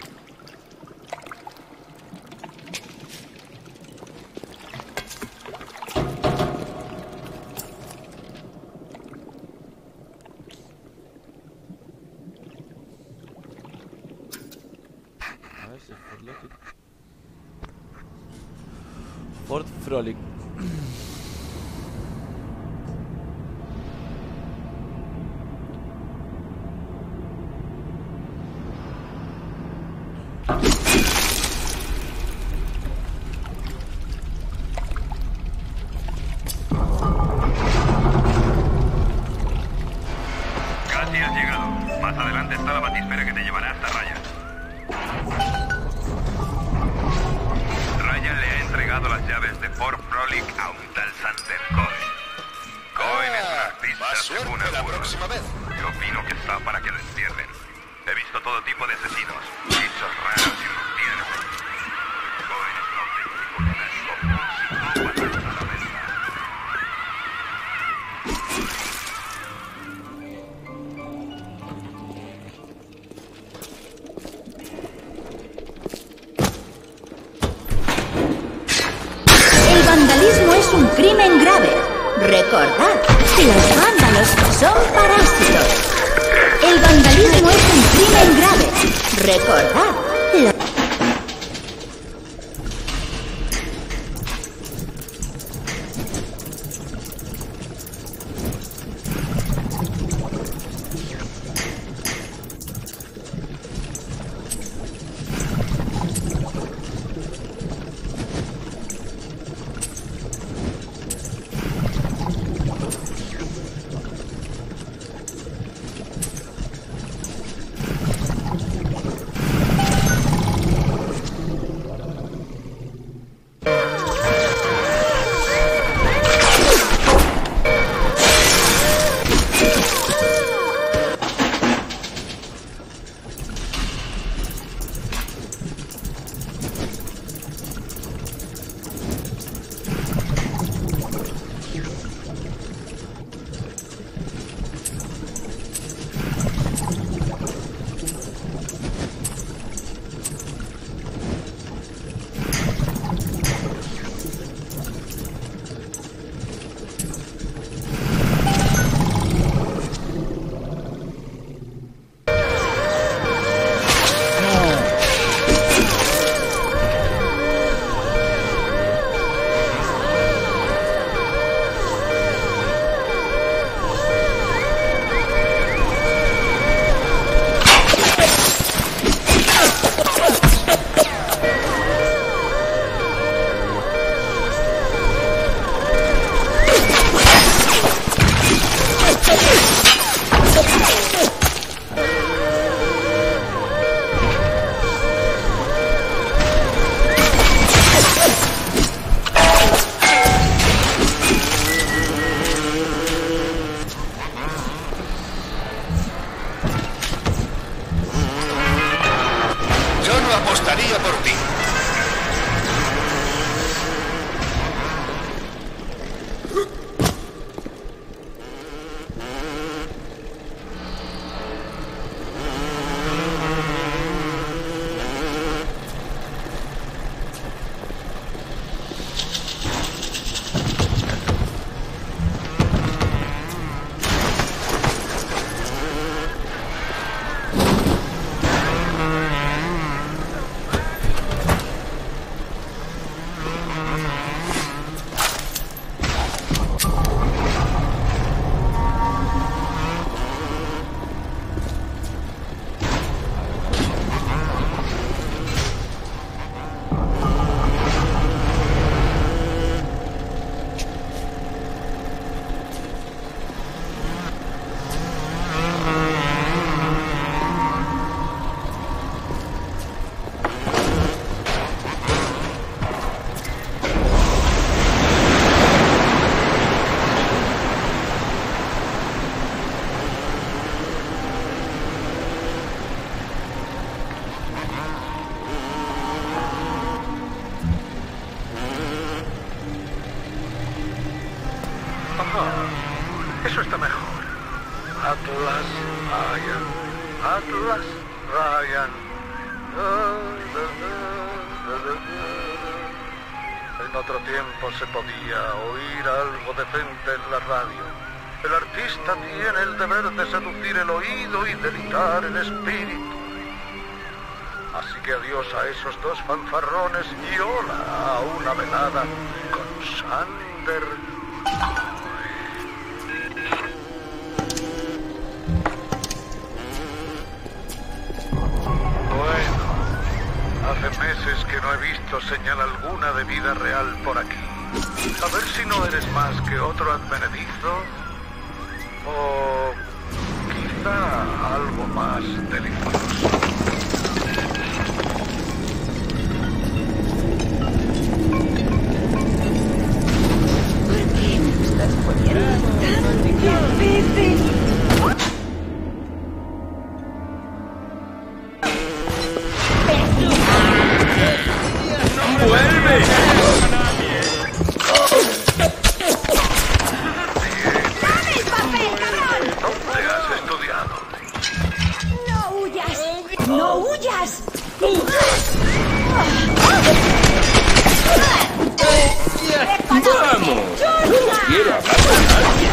Fort Frolic. Casi has llegado. Más adelante está la batisfera que te llevará hasta Ryan. Ryan le ha entregado las llaves de Fort Frolic a un tal Sander Cohen. Cohen es un artista según la próxima vez. Yo opino que está para que lo entierren. He visto todo tipo de asesinos, bichos raros y unos tiernos. Cohen es un auténtico lunático, un psicópata a la vez. El vandalismo es un crimen grave. Recordad que los vándalos son parásitos. El vandalismo es un crimen grave. Recordad. La... apostaría por ti. Eso está mejor. Atlas, Ryan. Atlas, Ryan. En otro tiempo se podía oír algo decente en la radio. El artista tiene el deber de seducir el oído y deleitar el espíritu. Así que adiós a esos dos fanfarrones y hola a una velada con Sander. Bueno, hace meses que no he visto señal alguna de vida real por aquí. A ver si no eres más que otro advenedizo o quizá algo más delicioso. Estás poniendo tan difícil. ¡Vuelve! ¡Dame el papel, cabrón! ¿Dónde has estudiado? ¡No huyas! ¡No huyas! ¡Vamos! ¡No quiero hablar con nadie!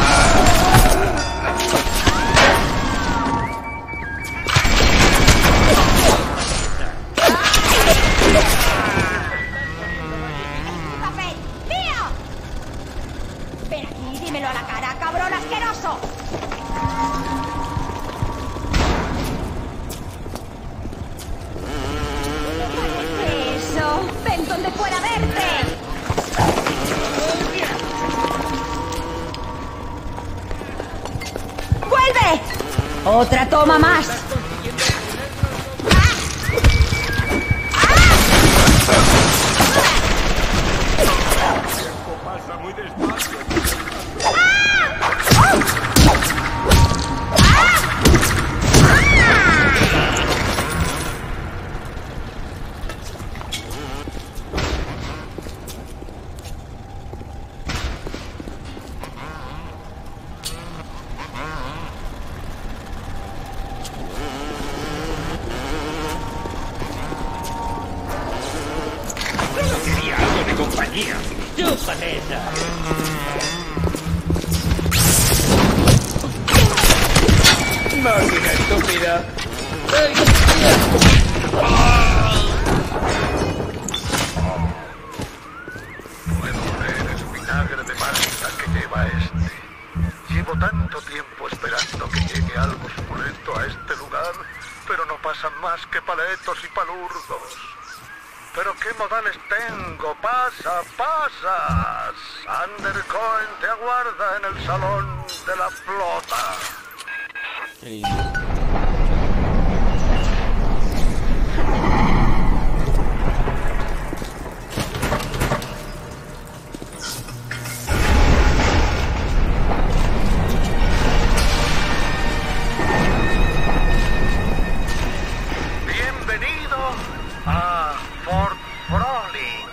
¡Papel! ¡Mío! Ven aquí, dímelo a la cara, cabrón asqueroso. Eso, ven donde pueda verte. ¡Vuelve! ¡Otra toma más! Pasa muy despacio. Solo quería algo de compañía. ¡Chúpate esa! ¡Máquina estúpida! Puedo ver el vinagre de malta que lleva este. Llevo tanto tiempo esperando que llegue algo suculento a este lugar, pero no pasan más que paletos y palurdos. ¿Pero qué modales tengo? ¡Pasa, pasa! Sander Cohen te aguarda en el salón de la flota. Qué lindo. Bienvenido a Fort Frolic.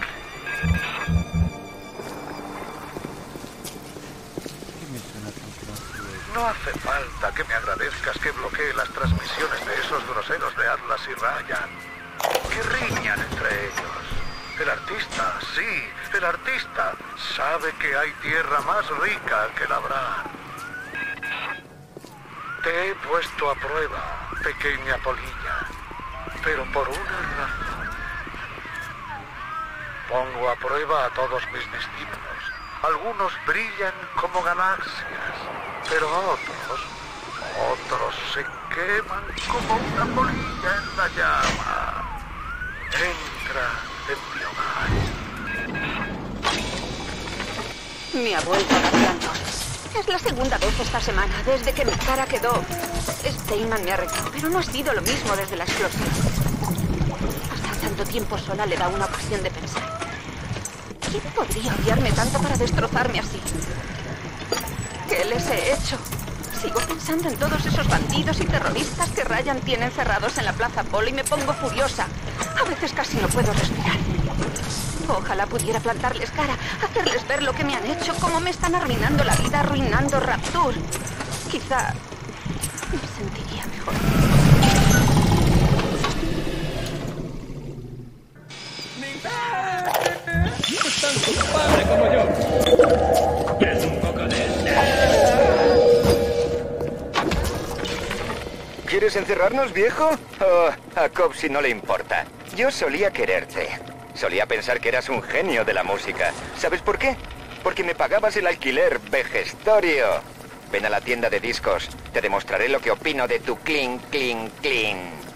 No hace falta que me agradezcas que bloquee las transmisiones de esos groseros de Atlas y Ryan. Que riñan entre ellos. El artista, sí, el artista sabe que hay tierra más rica que labrar. Te he puesto a prueba, pequeña polilla, pero por una razón. Pongo a prueba a todos mis discípulos. Algunos brillan como galaxias, pero otros, otros se queman como una polilla en la llama. Entra en mi hogar. Me ha vuelto cambiando. Es la segunda vez esta semana, desde que mi cara quedó... Steinman me arregló, pero no ha sido lo mismo desde la explosión. Pasar tanto tiempo sola le da una ocasión de pensar. ¿Quién podría odiarme tanto para destrozarme así? ¿Qué les he hecho? Sigo pensando en todos esos bandidos y terroristas que Ryan tiene encerrados en la Plaza Polo y me pongo furiosa. A veces casi no puedo respirar. Ojalá pudiera plantarles cara, hacerles ver lo que me han hecho, cómo me están arruinando la vida, arruinando Rapture. Quizá me sentiría mejor. Es tan culpable como yo. ¿Quieres un poco de este? ¿Quieres encerrarnos, viejo? Oh, a Copsy no le importa. Yo solía quererte. Solía pensar que eras un genio de la música. ¿Sabes por qué? Porque me pagabas el alquiler, vejestorio. Ven a la tienda de discos. Te demostraré lo que opino de tu clean, clean, clean.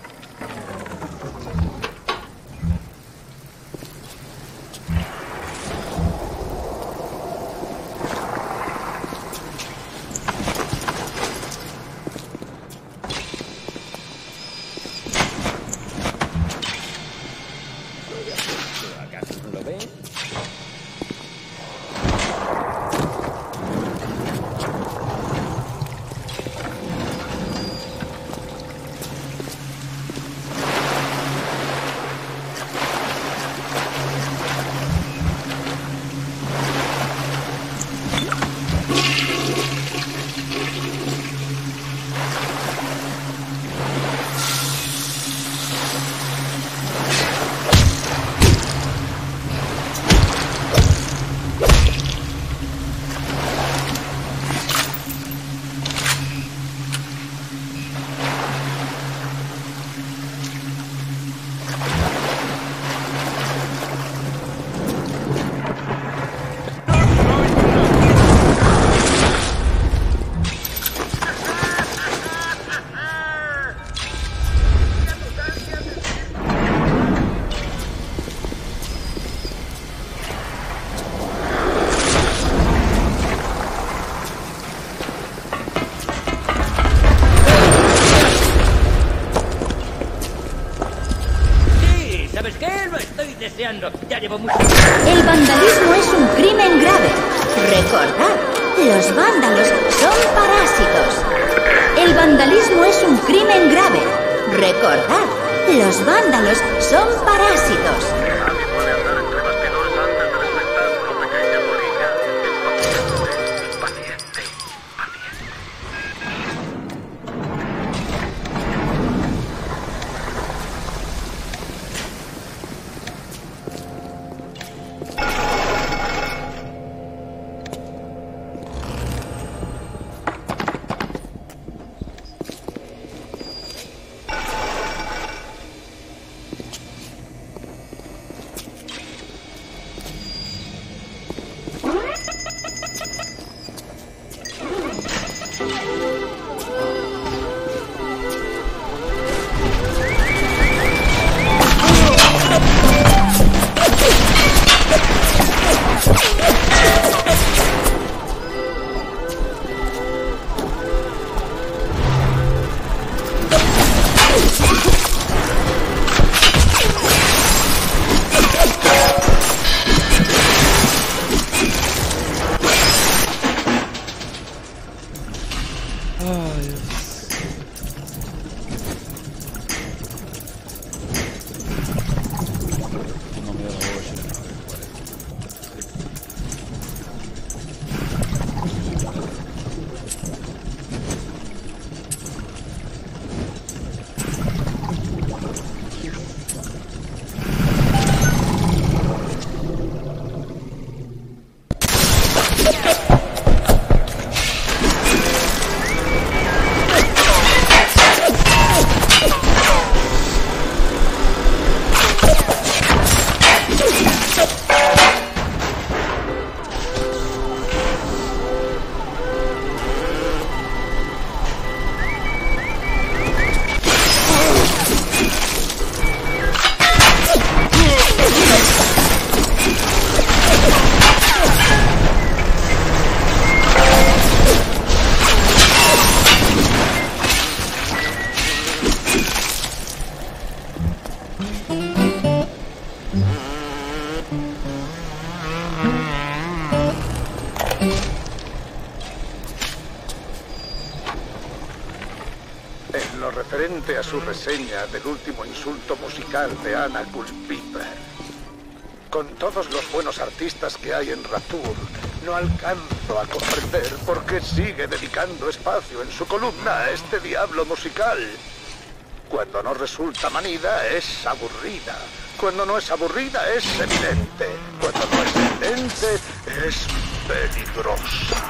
Ya llevo mucho. El vandalismo es un crimen grave. Recordad, los vándalos son parásitos. El vandalismo es un crimen grave. Recordad, los vándalos son parásitos. Nadie puede andar entre bastidores antes del espectáculo, pequeña polilla. Paciente, paciente, paciente. En lo referente a su reseña del último insulto musical de Anna Culpiper, Con todos los buenos artistas que hay en Rapture, no alcanzo a comprender por qué sigue dedicando espacio en su columna a este diablo musical. Cuando no resulta manida, es aburrida. Cuando no es aburrida, es evidente. Cuando no es evidente, es peligrosa.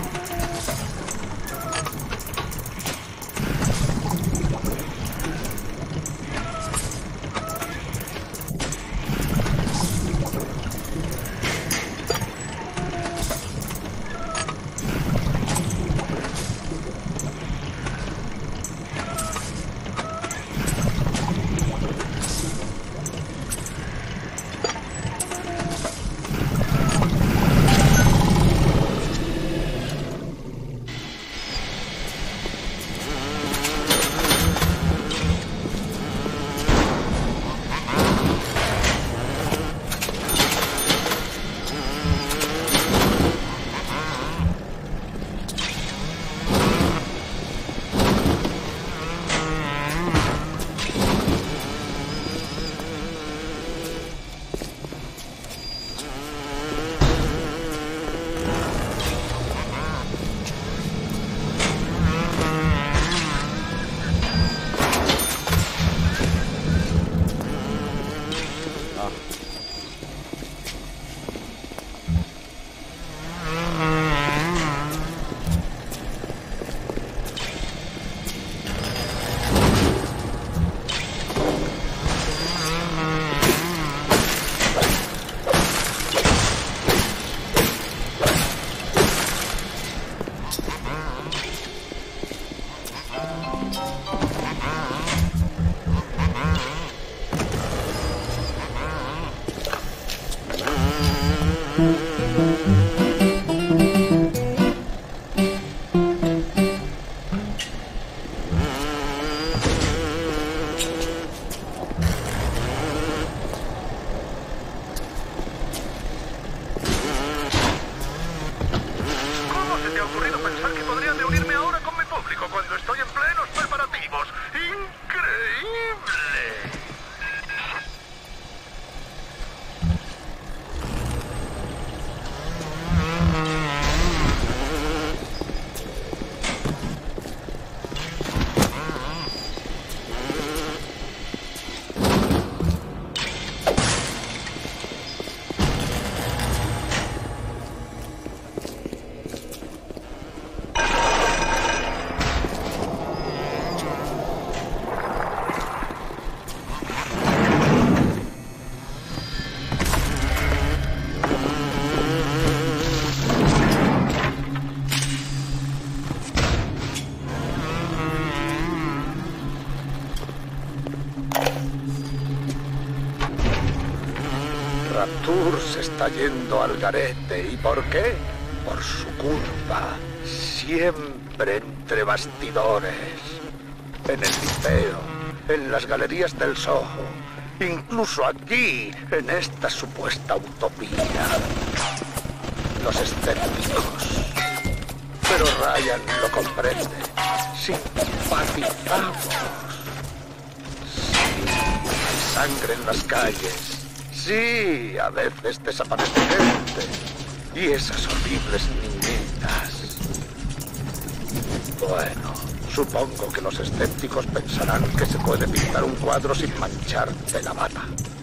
Rapture se está yendo al garete. ¿Y por qué? Por su culpa. Siempre entre bastidores. En el liceo, en las galerías del Soho, incluso aquí, en esta supuesta utopía. Los escépticos. Pero Ryan lo comprende. Simpatizamos. Sí, sangre en las calles. Sí, a veces desaparece gente. Y esas horribles niñitas. Bueno, supongo que los escépticos pensarán que se puede pintar un cuadro sin mancharte la bata.